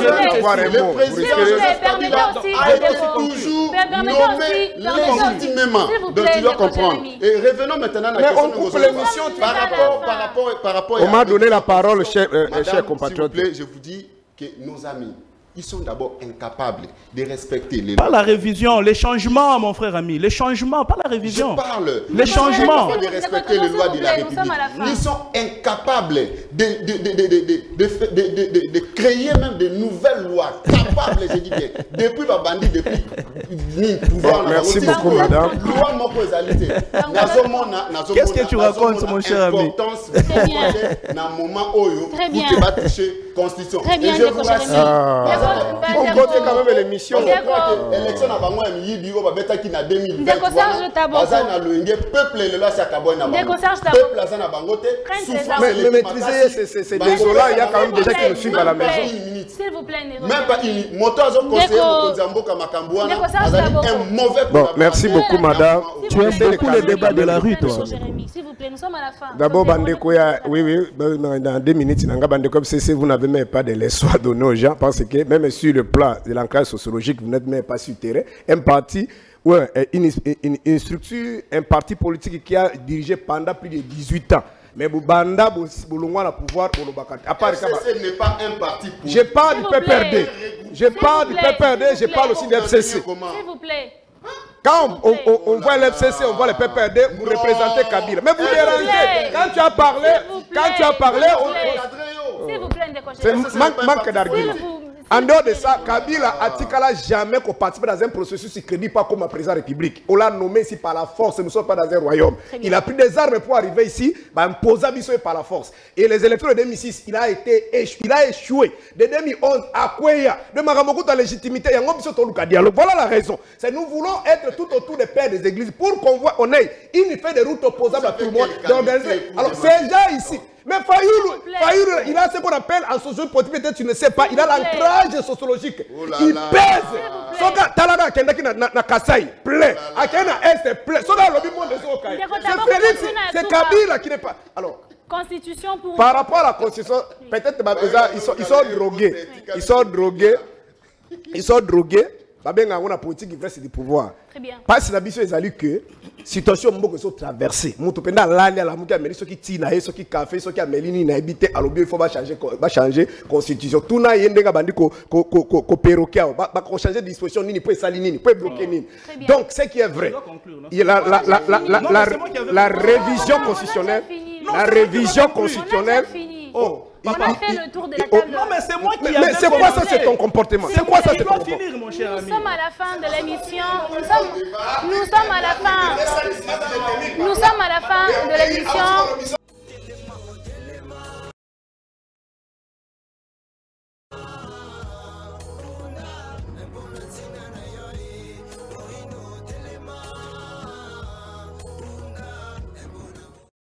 président Joseph Kabila a été toujours nommé légitimement. Donc tu dois comprendre. Et revenons maintenant à la question de par rapport, par rapport, par rapport. On m'a donné la parole, cher compatriote. Je vous dis que nos amis, ils sont d'abord incapables de respecter les lois. Pas la révision, révision, les changements, mon frère ami. Les changements, pas la révision. Je parle. Les changements. De respecter les lois de la République. Ils sont incapables de, de, de, de, de, de, de, de, de créer même de nouvelles lois. Capables, je dis bien. Depuis ma bandit, depuis ni pouvoir. Bon, merci beaucoup, madame. Loi mon causalité. Qu'est-ce que tu racontes, mon cher ami? Très bien. Dans un moment où Très bien. vous devez toucher Constitution. Très bien, et je vous rassure. On vote quand même l'émission. Je crois que l'élection n'a pas moins mis du haut qui n'a deux mille vingt. Décossage de tabou. Peuple le là c'est Kaboy n'a pas. Décossage tabou. Peuple là n'a pas voté. Mais maîtriser c'est désolant, il y a quand même des gens qui nous suivent à la maison. S'il vous plaît, même pas une moto zo conseiller pour Nzamboka Makambouana. Un mauvais. Bon, merci beaucoup madame. Tu aimes beaucoup les débats de la rue toi. S'il vous plaît, nous sommes à la fin. D'abord Bandeko, oui oui, dans deux minutes Nanga Bandeko, c'est vous n'avez même pas de leçons à donner aux gens parce que même sur le plan de l'ancrage sociologique, vous n'êtes même pas sur le terrain. Un parti, ouais, une, une, une structure, un parti politique qui a dirigé pendant plus de dix-huit ans. Mais Banda, Boulongwa a pouvoir pour le Bakati. Ce n'est pas un parti politique. Je parle du P P R D. Je parle du P P R D, je parle aussi du F C C. S'il vous plaît. Quand on, on, on voit l'F C C, on voit le P P R D, vous non. représentez Kabila. Mais vous dérangez. Quand tu as parlé, quand tu as parlé, on... S'il vous plaît, c'est manque, manque d'argument. En dehors de ça, Kabila a jamais participé dans un processus qui ne crédit pas comme un président de la République. On l'a nommé ici par la force, nous ne sommes pas dans un royaume. Il a pris des armes pour arriver ici, bah, imposant par la force. Et les élections de deux mille six, il a été échoué. Il a échoué. De deux mille onze à Kouya, de Maramokou dans la légitimité, il y a un dialogue. Voilà la raison. C'est nous voulons être tout autour des pères des églises pour qu'on voit, on ait, il fait des routes opposables à tout le monde. Alors, ces gens ici. Mais Fayoulou, Fayoulou, il a ce qu'on appelle en sociologie politique, peut-être tu ne sais pas, il a l'ancrage sociologique. Il pèse. Soka Talaga Kendaki na Kasai, plein. Akena Est, plein. Soka Lobby Monde de Sokai. C'est Félix, c'est Kabila qui n'est pas. Alors, Constitution pour... Par rapport à la Constitution, peut-être ils sont, ils sont drogués. Ils sont drogués. Ils sont drogués. On a politique qui reste du pouvoir. Très bien. Parce que la mission est que situation beaucoup sont traversées. Mon topenda là la mouka meli ceux qui tina ceux qui café ceux qui amelini na habité à l'objet il faut va changer va changer constitution. Tout na yende ga bandi ko ko ko ko perroquet va va changer disposition nini pour salir nini pour bloquer nini. Donc ce qui est vrai. Il la la la la la la, la révision constitutionnelle, la révision constitutionnelle. Oh. On a fait le tour de la table. Non, mais c'est moi qui Mais, mais c'est quoi ça, c'est ton comportement? C'est quoi ça, c'est ton comportement? Finir, mon cher ami. Nous sommes à la fin de l'émission. Nous sommes, nous sommes à la fin. Nous sommes à la fin de l'émission.